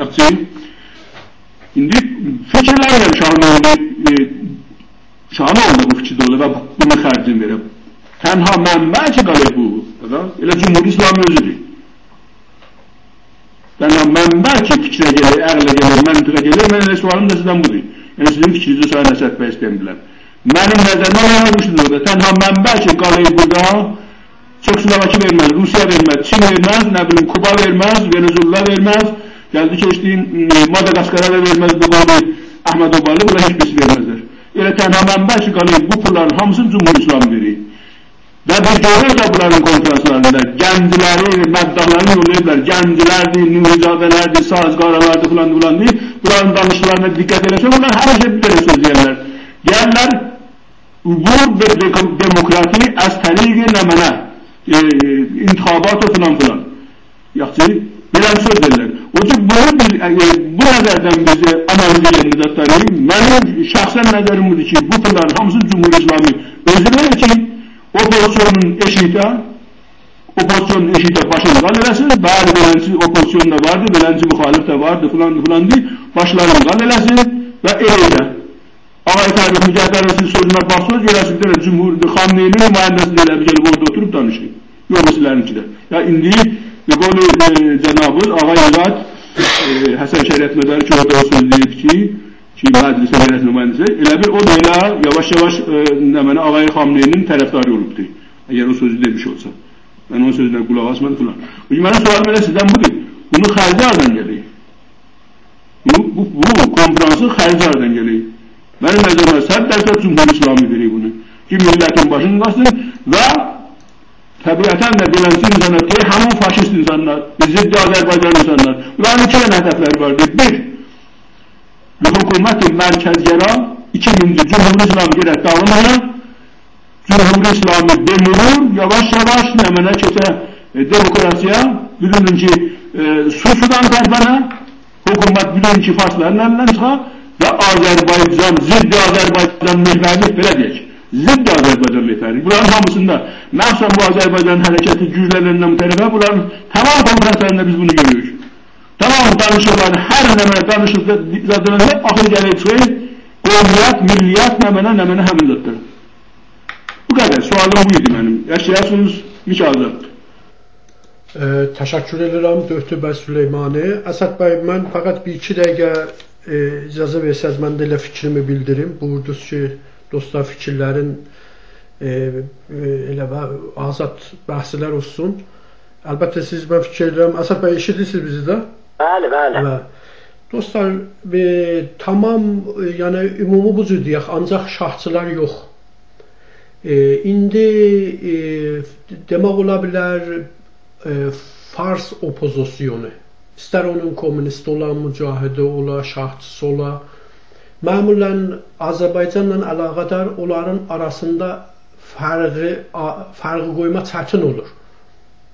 Şimdi fikirler var Şahınoğlu bu fikirde olur ve bunu xərcin verib. Tənha mənbə ki qalır bu. Elə Cumhuri İslamı özüdür. Tənha mənbə ki fikrə gəlir, əqlə gəlir, məntiqə gəlir, mən elə sualım da sizdən budur. Yəni sizin fikrinizi Sayın Əsəd bəy istəyirlər. Mənim nəzərimə yazmışdır orada. Tənha mənbə ki qalır burada, Çekoslovakya vermez, Rusya vermez, Çin vermez, ne bileyim Kuba vermez, Venezuela vermez, geldi geçtiğin Madagaskar'a vermez, bu bağlı Ahmet Obalı, buna hiçbirisi vermezler. Öyle tenha mənbə ki qalır, bu pulların hamısını Cumhur İslam verir. Ve biz görüyoruz da bunların konferanslarında, kendileri, məddahlarını yollayıblar, kendilerdi, nurizadelerdi, sazgaralardı falan değil, bunların danışılarına dikkat edersen, bunlar her şey bir tane söz yerler. Diyenler, bu demokrati az tarihi nəmənə, intihabat falan. Yaxşı, belə söz derler. O ki, bu nəzərdən bizi analiz edəndə tarihim, mənim şəxsən nəzərim budur ki, bu pulların hamısı Cumhur İslami özürlər ki, opozisyonun eşitə başını qal eləsin, bəli belənci opozisyon da vardı, belənci müxalif də vardı, falan deyil, başlarını qal eləsin və elə. Ağay Fərqli Mücahidlərin sözünə baxsınız, görəsiniz, Xamneyli nümayəndəsində elə bir gəlib orada oturup danışır. Yok meselələrinki də. Ya indi, qolu Cənabı Ağay İzad Həsən Şərət Mədəri ki, orada söz deyib ki, məclisə verət nümayəndəsi, elə bir o da elə yavaş-yavaş Ağay Xamneylinin tərəfdarı olubdur. Əgər o sözü demiş olsa. Ben onun sözüne qulaq asmadım falan. Mənim sualım elə sizdən budur. Bunu xərci hardan gəlir? Bu konferansın xərci hardan gəlir? Mənim nəzərimə 100% Cumhur İslami verir bunu. Ki milletin başını qasın və təbiətən də beləncə insanlar ki, həmin faşist insanlar, ziddi Azərbaycan insanlar. Bunların iki tane hədəfləri vardır. Bir, hükümətin mərkəzgəra, ikinci, Cumhur İslami gerək dağılmaya, Cumhur İslami demurur, yavaş-yavaş nəmənə keçə demokrasiya, bilin ki, susudan tərpənə, hükümet bilin ki, farsların əlindən çıxa və Azərbaycan, ziddi Azərbaycan mehverlik belə deyək. Ziddi Azərbaycan mehverlik. Bunların hamısında, məxsən bu Azərbaycan hərəkəti güclərindən tərəfə, bunların tamam konferanslarında biz bunu görürük. Tamam danışıqları, hər nəmənə danışıq zadına axır gələk çıxır, qovmiyyət, milliyyət nəmənə həmin zaddır. Bu kadar. Sualım buydu benim. Yaşayasınız, mükazatdır. Təşəkkür edirəm Döhtü bəy Süleymani. Əsəd bəy, mən fəqət bir iki dəqiqə icazə versəz, mən də elə fikrimi bildirim. Buyurdunuz ki, dostlar fikirlərin elə azad bəhslər olsun. Əlbəttə siz mən fikir edirəm. Əsəd bəy, eşidirsiniz bizi də? Bəli, bəli. Dostlar, tamam, yəni ümumi bu cür deyək, ancaq şahçılar yox. İndi demək ola bilər Fars opozisyonu, istər onun komünist ola, mücahidi ola, şahçısı ola, məmulən Azərbaycanla əlaqədar onların arasında fərqi qoyma çətin olur.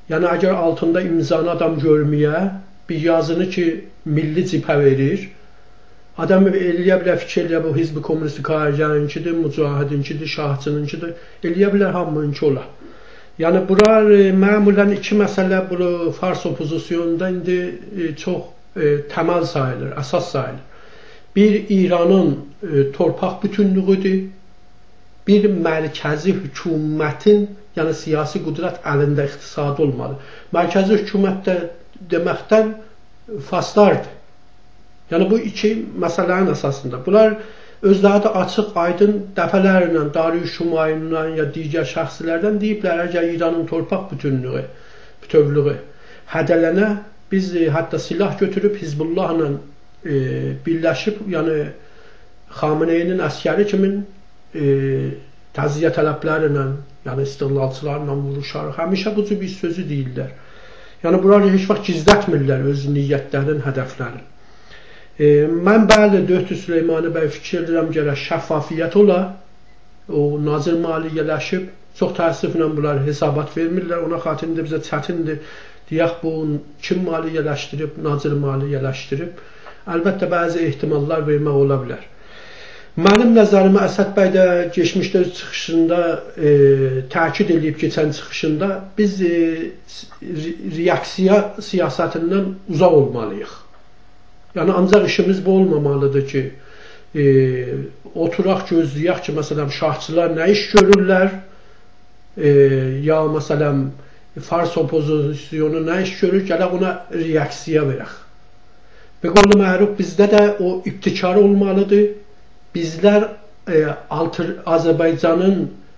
Yəni əgər altında imzanı adam görməyə, bir yazını ki, milli cibhə verir, adam eləyə bilər, fikir eləyə bu Hizb-i Komünist Kargərinkidir, Mücahidinkidir, Şahçınınkidir, eləyə bilər hamınınki olar. Yəni bunlar məmulən iki məsələ bu Fars opozisiyonunda indi çox təməl sayılır, əsas sayılır. Bir, İranın torpaq bütünlüğüdür. Bir, mərkəzi hökumətin, yəni siyasi qüdrət əlində iqtisadi olmalı. Mərkəzi hökumət deməkdən faslardır. Yəni bu iki məsələnin əsasında. Bunlar özləri də açıq, aydın dəfələrlə Darüş-Şümayından ya digər şəxslərdən deyiblər, əgər İranın torpaq bütövlüğü hədələnə, biz hətta silah götürüb Hizbullahla birləşib, yəni Xameneyinin əskəri kimin təziyyə tələblərlə, yəni istiqlalçılarla vuruşarıq. Həmişə bu cür bir sözü deyirlər. Yəni bunlar heç vaxt gizlətmirlər öz niyyətlərin, hədəflərin. Mən bəli, Döhtü Süleymani bəy fikir edirəm, gərək şəffafiyyət ola, o nazir maliyyələşib, çox təəssüflə bunlar hesabat vermirlər, ona xatirində bizə çətindir, deyək bu kim maliyyələşdirib, nazir maliyyələşdirib. Əlbəttə, bəzi ehtimallar vermək ola bilər. Mənim nəzərimə Əsəd bəy də geçmişdə öz çıxışında təkid edib keçən çıxışında biz reaksiya siyasətindən uzaq olmalıyıq. Yəni ancaq işimiz bu olmamalıdır ki, oturaq gözləyək ki, məsələn, şahçılar nə iş görürlər, ya məsələn, Fars opozisiyonu nə iş görür, gələk ona reaksiya verək. Və qollu məruf bizdə də o ibtikar olmalıdır. Bizlər Azərbaycanın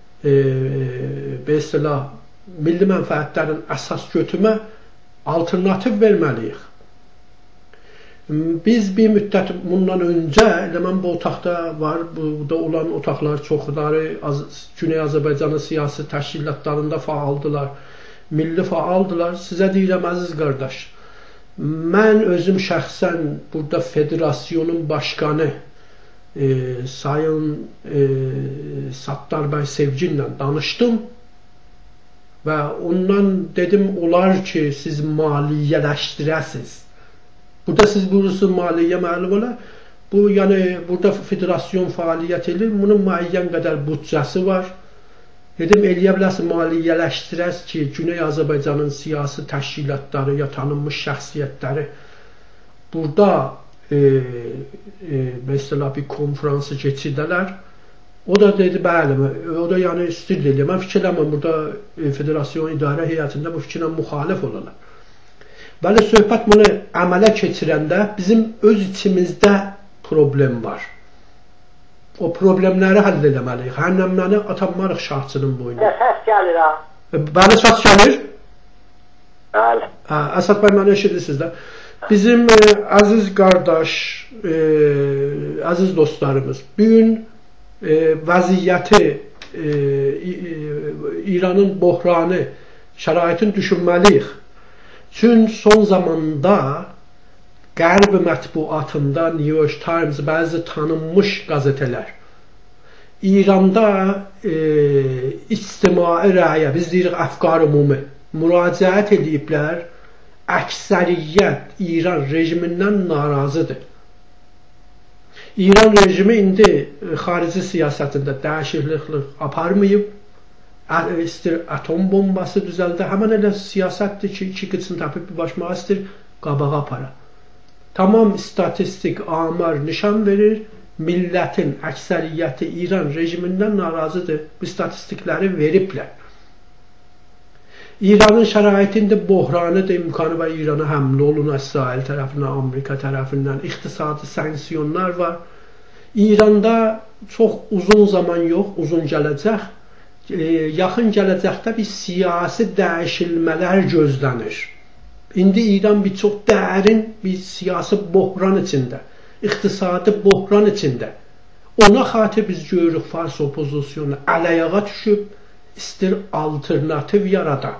milli mənfəətlərin əsas götürmə alternativ verməliyik. Biz bir müddət bundan öncə, elə mən bu otaqda var, burada olan otaqlar çoxları Güney Azərbaycanın siyasi təşkilatlarında fəaldılar, milli fəaldılar. Sizə deyirəm, əziz qardaş, mən özüm şəxsən burada federasyonun başqanı Sayın Sattar bəy Sevginlə danışdım və ondan dedim, olar ki, siz maliyyələşdirəsiniz. Burada siz buyurursunuz maliyyə məlum olar. Bu, yəni, burada federasyon fəaliyyət edir, bunun müəyyən qədər bütcəsi var. Dedim, eləyə biləsi maliyyələşdirəs ki, Güney Azərbaycanın siyasi təşkilatları ya tanınmış şəxsiyyətləri burada mesela bir konferansı keçirdələr. O da dedi, bəli, o da yəni istirli edir. Mən fikirləməm, burada federasyon idarə heyətində bu fikirlə müxalif olarlar. Bəli, söhbət bunu əmələ keçirəndə bizim öz içimizdə problem var. O problemləri həll eləməliyik. Hənəmləni atanmarıq şahçının boyuna. Səs gəlir, ha? Bəli, səs gəlir? Bəli. Əsəd bəy, mənə eşidirsiniz də. Bizim əziz qardaş, əziz dostlarımız, bugün vəziyyəti, İranın bohranı, şəraitin düşünməliyik. Çünki son zamanda Qərb mətbuatında New York Times, bəzi tanınmış qəzetələr İranda ictimai rəyə, biz deyirik əfqar ümumi, müraciət ediblər. Əksəriyyət İran rejimindən narazıdır. İran rejimi indi xarici siyasətində dəyişiklik aparmayıb, istir atom bombası düzəldi, həmən elə siyasətdir ki, iki qıçını tapıb bir başmağa istir, qabağa apara. Tamam statistik amar nişan verir, millətin əksəriyyəti İran rejimindən narazıdır. Bu statistikləri veriblər. İranın şəraitində bohranıdır, imkanı var İrana həmlə olun, İsrail tərəfindən, Amerika tərəfindən, iqtisadi sanksiyonlar var. İranda çox uzun zaman yox, uzun gələcək, yaxın gələcəkdə bir siyasi dəyişilmələr gözlənir. İndi İran bir çox dərin bir siyasi bohran içində, iqtisadi bohran içində. Ona xatir biz görürük Fars opozisiyonu əl-ayağa düşüb, istir alternativ yarada.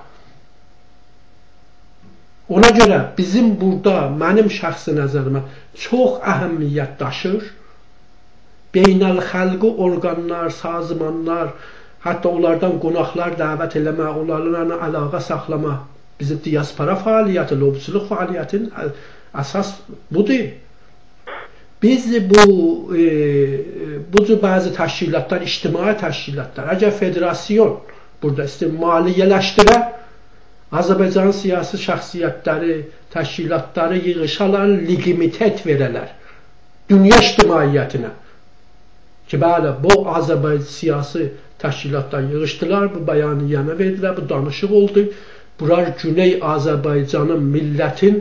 Ona görə bizim burada, mənim şəxsi nəzərimə çox əhəmiyyət daşır. Beynəlxalqi orqanlar, sazmanlar, hətta onlardan qonaqlar dəvət eləmək, onlarla əlaqə saxlamaq Bizim diaspora fəaliyyəti, lobçuluq fəaliyyətinin əsas budur. Biz bu cür bəzi təşkilatlar, ictimai təşkilatlar, əgər federasyon burada maliyyələşdirə, Azərbaycanın siyasi şəxsiyyətləri, təşkilatları yığışalar, legitimitet verələr dünya ictimaiyyətinə. Ki, bəli, bu Azərbaycan siyasi təşkilatlar yığışdılar, bu bəyaniyyanə verdilər, bu danışıq oldu. Bunlar Güney Azərbaycanın millətin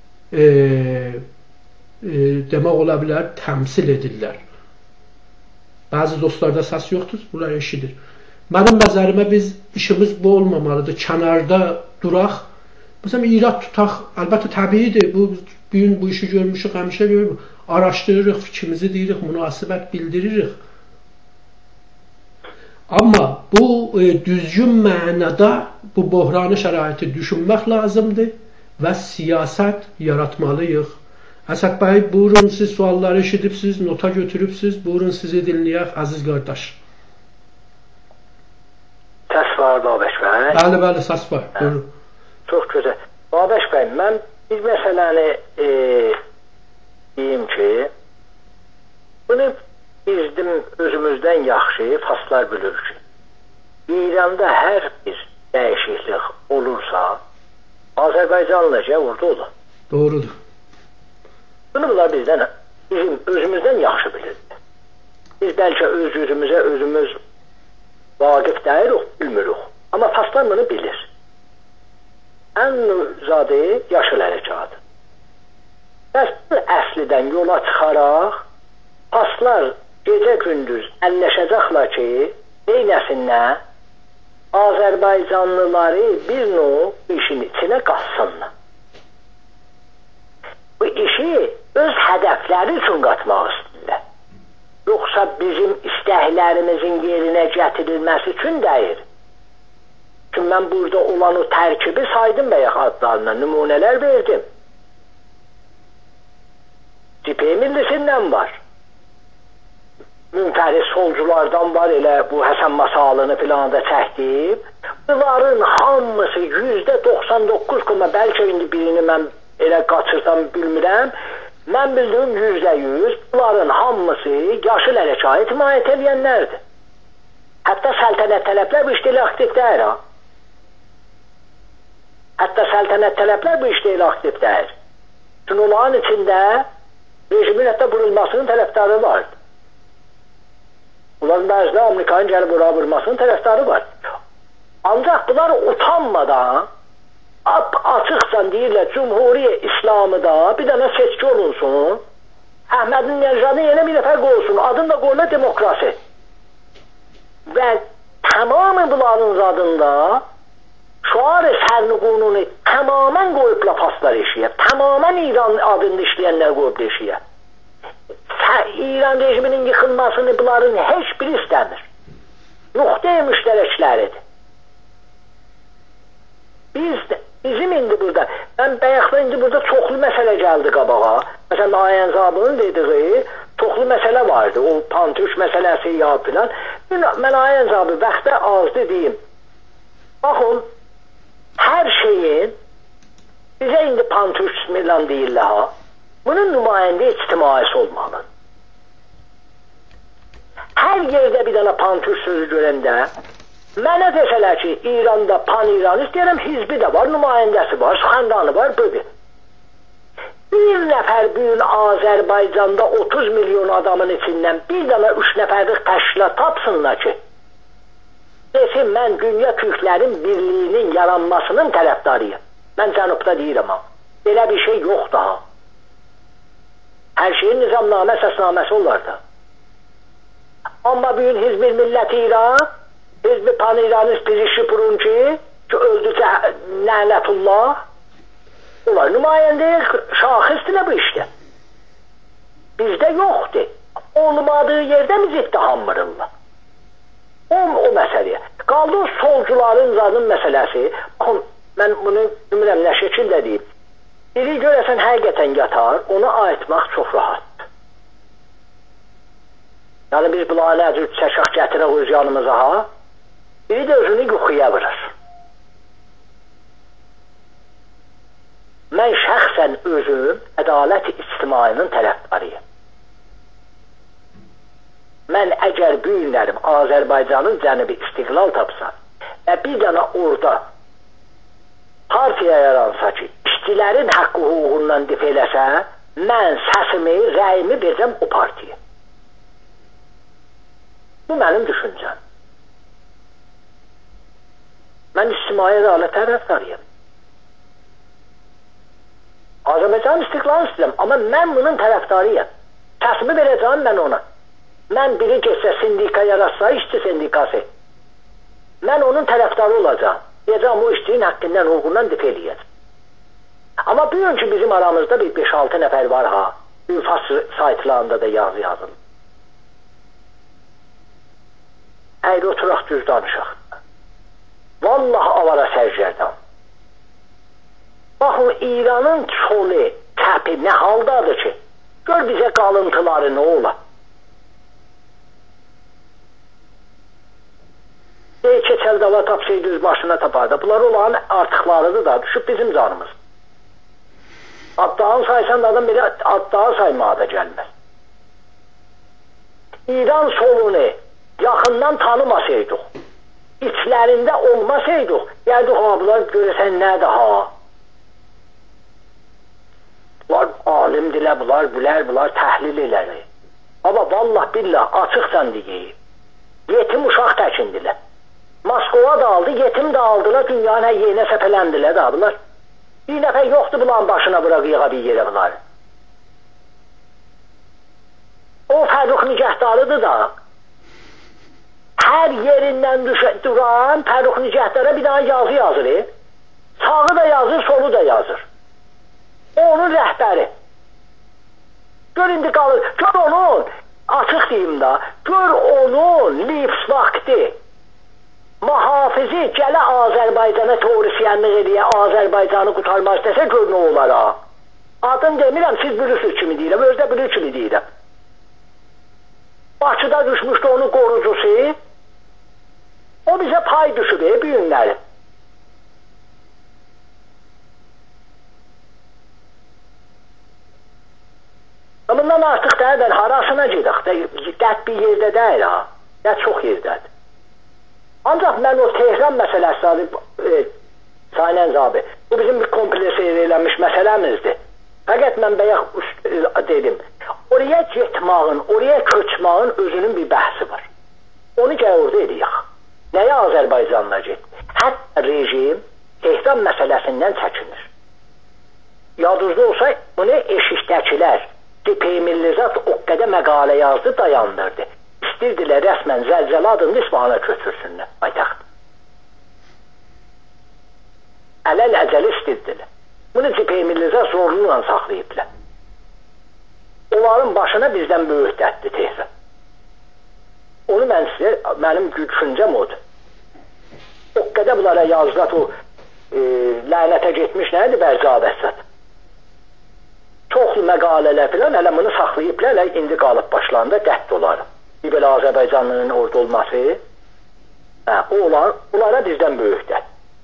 demək ola bilər, təmsil edirlər. Bəzi dostlarda səs yoxdur, bunlar eşidir. Mənim nəzərimə biz işimiz bu olmamalıdır, kənarda duraq. Məsələn, irad tutaq, əlbəttə təbiidir, bu gün bu işi görmüşük, həmişə görmüşük. Araşdırırıq, fikrimizi deyirik, münasibət bildiririk. Amma bu düzgün mənada bu böhranı şəraiti düşünmək lazımdır və siyasət yaratmalıyıq. Əsəd bəy, buyurun, siz sualları eşidibsiz, nota götürübsiz, buyurun sizi dinləyək, əziz qardaş. Səs var, Babək bəy. Bəli, səs var, buyurun. Çox gözəl. Babək bəy, mən bir məsələni deyim ki, bunu bizim özümüzdən yaxşı faslar bölür ki, İranda hər bir dəyişiklik olursa, Azərbaycanlıca orada olur. Doğrudur. Bunu bunlar bizim özümüzdən yaxşı bilirdik. Biz bəlkə öz-özümüzə özümüz vaqif deyirik, bilmirik. Amma faslar bunu bilir. Ən zadı yaşıl hərəkatı. Bəs əslidən yola çıxaraq, faslar gecə-gündüz əlləşəcəklər ki, neynəsinlər, Azərbaycanlıları bir növ işin içinə qatsınlar. Bu işi öz hədəfləri üçün qatmaq istəyirlər. Yoxsa bizim istəklərimizin yerinə gətirilməsi üçün deyil. Çünki mən burada olan o tərkibi saydım bəyək adlarına, nümunələr verdim. Cibhə millisindən var. Münfərid solculardan var, elə bu Həsən masalını filan da çəkdib. Bunların hamısı %99, bəlkə indi birini mən elə qaçırsam bilmirəm. Mən bildiyim %100, bunların hamısı yaşıl hərəkatı himayət edənlərdir. Hətta səltənət tələblər bu işdə elə aktiv deyir. Hətta səltənət tələblər bu işdə elə aktiv deyir. Çünki onların içində rejimin hətta vurulmasının tərəfdarı vardı. Bunların bəzilə Amerikanın gəlib oraya vurmasının tərəfdarı var. Ancaq bunlar utanmadan açıqsan deyirlər, Cumhuriyyə İslamıda bir dənə seçki olunsun, Əhmədin Necdadın yenə bir nəfər qoyulsun, adını da qoyurlar demokrasi. Və tamamı bunların zadında şuar-ı sərnüqununu tamamen qoyubla paslar işiyə, tamamen İran adında işləyənlər qoyubla işiyə. İran rejiminin yıkılmasını bunların heç biri istəmir. Nuqtə-i müştərəkləridir. Bizim indi burada, mən bəyəxdə indi burada çoxlu məsələ gəldi qabağa. Məsələn, Ayən Zabının dediği çoxlu məsələ vardı. O Pantüş məsələsi ya filan. Mən Ayən Zabı vaxtda azdı deyim. Baxın, hər şeyin bizə indi Pantüş milan deyirlər ha. Bunun nümayəndə ictimaisi olmalı. Hər yerdə bir dənə Pantüş sözü görəndə mənə desələr ki, İranda pan-İranist deyirəm, hizbi də var, nümayəndəsi var, xandanı var, budur. Bir nəfər bugün Azərbaycanda 30 milyon adamın içindən bir dənə 3 nəfərlik təşkilat tapsınlar ki, desin, mən dünya türklərin birliyinin yaranmasının tərəfdarıyım. Mən cənubda deyirəm ha. Belə bir şey yox daha. Hər şeyin nizamnamə, əsasnaməsi olar da. Amma bugün Hizb-i Millət İran, Hizb-i Pan-İranist Pirişi Purunki ki, öldü lənətullah, onlar nümayəndə şahısdırlar bu işdə. Bizdə yoxdur. Olmadığı yerdə biz ittiham-mırırlar. O məsələyə. Qaldı o solcuların zadın məsələsi. Mən bunu bilmirəm, nə şəkildə deyim. Biri görəsən həqiqətən yatar, onu ayıtmaq çox rahatdır. Yəni biz bunları nəcür çəkək gətirək öz yanımıza ha. Biri də özünü yuxuya vurur. mən şəxsən özüm ədalət ictimainin tərəfdarıyım. Mən əgər bu günlərim Azərbaycanın cənubi istiqlal tapsa və bir dənə orada partiya yaransa ki, işçilərin haqqı hüququndan dif eləsə, mən səsimi, rəyimi verəcəm o partiya. Bu mənim düşüncəm. Mən ictimai ədalət tərəfdarıyım. Azərbaycan istiqlalını istəyirəm, amma mən bunun tərəfdarıyım. Səsimi verəcəm mən ona. Mən biri geçsə sindika yaratsa, işçi sindikası. Mən onun tərəfdarı olacağım. Deyəcəm, o işçinin haqqından, hüququndan dif eləyəcəm. Amma bu gün ki, bizim aramızda bir 5-6 nəfər var ha. Ünfas saytlarında da yazı yazılır. Əyri oturaq düz danışaq. Vallahi avara sərgərdən. Baxın, İranın çolu, təpi nə haldadır ki? Gör bizə qalıntıları nə ola? Keçəl dava tapsaydı düz başına tapardı. Bunlar olan artıqlarıdır da düşüb bizim canımız. Addan saysan da adam biri addan saymağa da gəlməz. İran solunu yaxından tanımasaydıq, içlərində olmasaydıq, gəldik ha, bunlar görəsən nədir ha? Bunlar alimdirlər, bunlar təhlil eləri. Amma vallah billah açıqsan deyir, yetim uşaq təkindirlər. Moskova da aldı, yetim də aldılar, dünyanın hər yerinə səpələndilər də bunlar. Bir nəfər yoxdur bunların başına bırakıya bir yerə bunlar. O Fərrux Nicəhdarıdır da. Hər yerindən duran Fərrux Nicəhdara bir daha yazı yazır. Sağı da yazır, solu da yazır. O onun rəhbəri. Gör indi qalır, gör onun, açıq deyim da, gör onun lips vakti. Muhafizi gələ Azərbaycana teorisyenlik ediyə, Azərbaycanı qutarmaq istəsə gör nə olar ha. Adını demirəm, siz bilirsiniz kimi deyirəm, özdə bilir kimi deyirəm. Bakıda düşmüşdü onun qorucusu, o bizə pay düşüb, bu günləri. Bundan artıq deyil, harasına gedək, qət bir yerdə deyil ha, qət çox yerdədir. Ancaq mən o Tehran məsələsi, Saynən Zabi, bu bizim bir kompleks eləmiş məsələmizdir. Fəqət mən bəyək dedim, oraya getmağın, oraya köçmağın özünün bir bəhsi var. Onu gəl orada edəyək. Nəyə Azərbaycanla get? Hətta rejim Tehran məsələsindən çəkinir. Yadınızda olsa, bunu eşikdəkilər, Millizat o qədər məqalə yazdı, dayandırdı. İstirdilər rəsmən zəlzələ adını İsfahana köçürsünlər, paytaxt. Ələl əcəli istirdilər. Bunu Millizat zorluğuyla saxlayıblar. Onların başına bizdən böyükdətdi Tehran. Onu mən sizə, mənim düşüncəm odur. O qədər bunlara yazdılar, o lənətə getmiş nədir Bərcabəssət? Çoxlu məqalələr filan, hələ bunu saxlayıblar, indi qalıb başlarında qət olarım. Bir belə Azərbaycanlının orada olması, onlara bizdən böyükdür.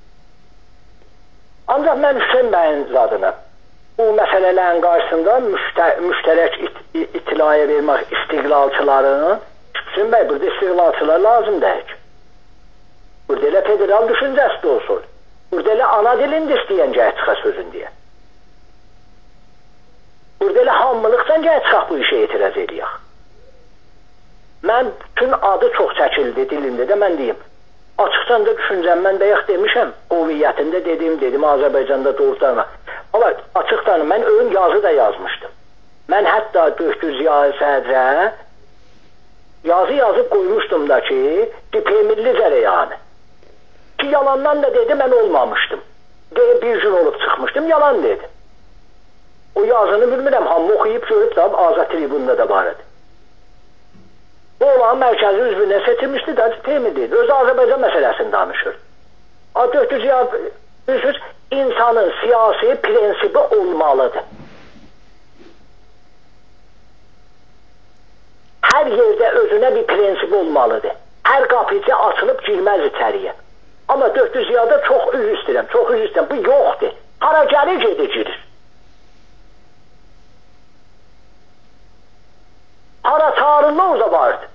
Ancaq mən Hüseyin bəyin zadına, bu məsələlərin qarşısında müştərək itilayə vermək istiqlalçılarının, Hüseyin bəy, burada istiqlalçılar lazım deyək. Burada elə federal düşüncəsi də olsun. Burada elə ana dilində istəyən gəl çıxaq sözün deyə. Burada elə hamılıqdan gəl çıxaq bu işə etiraz edəyək. Mən bütün adı çox çəkildi dilində də mən deyim. Açıqdan da düşüncəm, mən bəyək demişəm, qoviyyətində dedim Azərbaycanda doğrudan. Amma açıqdan mən ön yazı da yazmışdım. Mən hətta Döktür Ziya Sədrə yazı yazıb qoymuşdum da ki, milli cərəyanı. Ki yalandan da dedi, mən olmamışdım. Bir gün olub çıxmışdım, yalan dedi. O yazını bilmirəm, hamı oxuyub görüb da Azad Tribun'da da var idi. Bu olan mərkəzi üzvünə seçilmişdi da temildir. Öz Azərbaycan məsələsini danışır. Döktür Ziya insanın siyasi prensibi olmalıdır. Hər yerdə özünə bir prensibi olmalıdır. Hər qapıcı açılıb girməz içəriyə. Amma Döktür Ziyada çox üzr istəyirəm. Bu yoxdur. Hara gəlir gedir girir. akıllı o da vardı.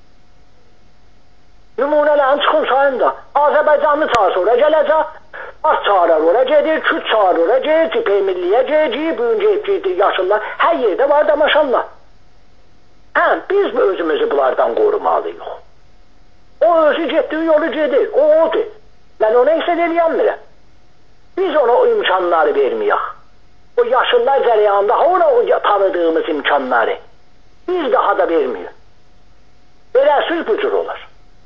Nümunələrin çıxın sayın da. Azərbaycanlı çağırsa ora gələcək. Baş çağırar ora gedir, Kürt çağırır ora gedir, Cibhə Milliyə gedir, bugünkü yaşlılar. Hər yerdə var da maşallah. Hə, biz özümüzü bunlardan qorumalıyıq. O özü getdiyi yolu gedir, o odur. Mən ona isə eləyəmirəm. Biz ona o imkanları verməyək. O yaşlılar cərəyanında ona o tanıdığımız imkanları biz daha da vermiyor. Verəsiz bu cür olur.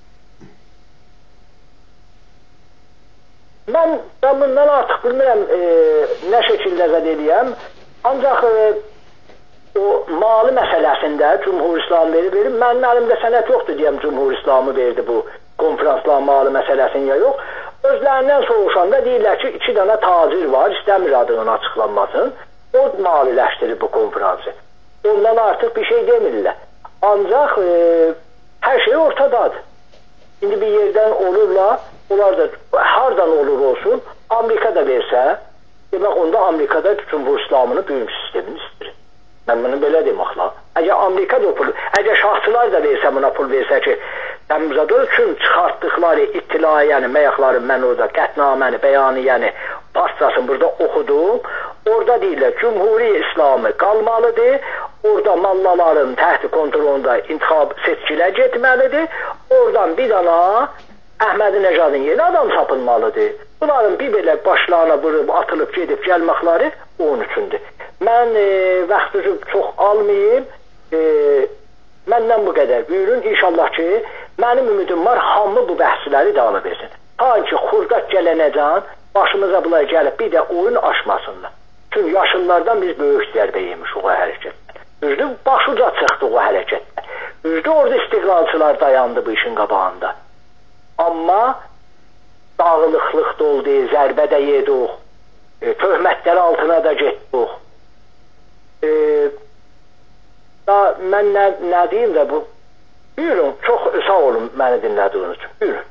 Mən bundan artıq bilmirəm nə şəkildə zəd eləyəm. Ancaq o mali məsələsində Cumhur İslam verir. Mənim əlimdə sənət yoxdur deyəm Cumhur İslamı verdi bu konferansla mali məsələsini ya yox. Özlərindən soruşanda deyirlər ki 2 dənə tacir var, istəmir adının açıqlanmasın. O maliləşdirir bu konferansı. Ondan artıq bir şey demirlər. Ancaq hər şey ortadadır. İndi bir yerdən olurlar, onlar da hardan olur olsun, Amerikada versə, demək onda Amerikada Cumhur İslamını böyük sistemini istirir. Mən bunu belə demək lazım. Əgər Amerikada o pul, əgər şahsılar da versə buna pul versə ki, Təmizador üçün çıxartdıqları ittilayəni, məyaqları mən orada qətnaməni, bəyaniyəni, parçasını burada oxudum. Orada deyirlər, Cumhuri İslamı qalmalıdır. Orada mallaların təhti kontrolunda intixab seçkilə getməlidir. Oradan bir dana Əhmədi Nəcadın yeni adam tapılmalıdır. Bunların bir belə başlarına vurub, atılıb, gedib gəlməkləri onun üçündür. Mən vaxtınızı çox almayayım. Məndən bu qədər. Buyurun, inşallah ki, mənim ümidim var, hamı bu bəhsləri davam etsin. Ta ki, xurdat gələnəcən, başımıza bunlar gəlib, bir də oyun aşmasınlar. Çünki yaşlılardan biz böyük zərbə yemiş o hərəkətlər. Düzdür, başuca çıxdı o hərəkətlər. Düzdür, orada istiqlalçılar dayandı bu işin qabağında. Amma dağılıqlıq da oldu, zərbə də yedik, töhmətlər altına da getdik. Mən nə deyim də bu? Buyurun, çox sağ olun məni dinlədiyiniz üçün. Buyurun.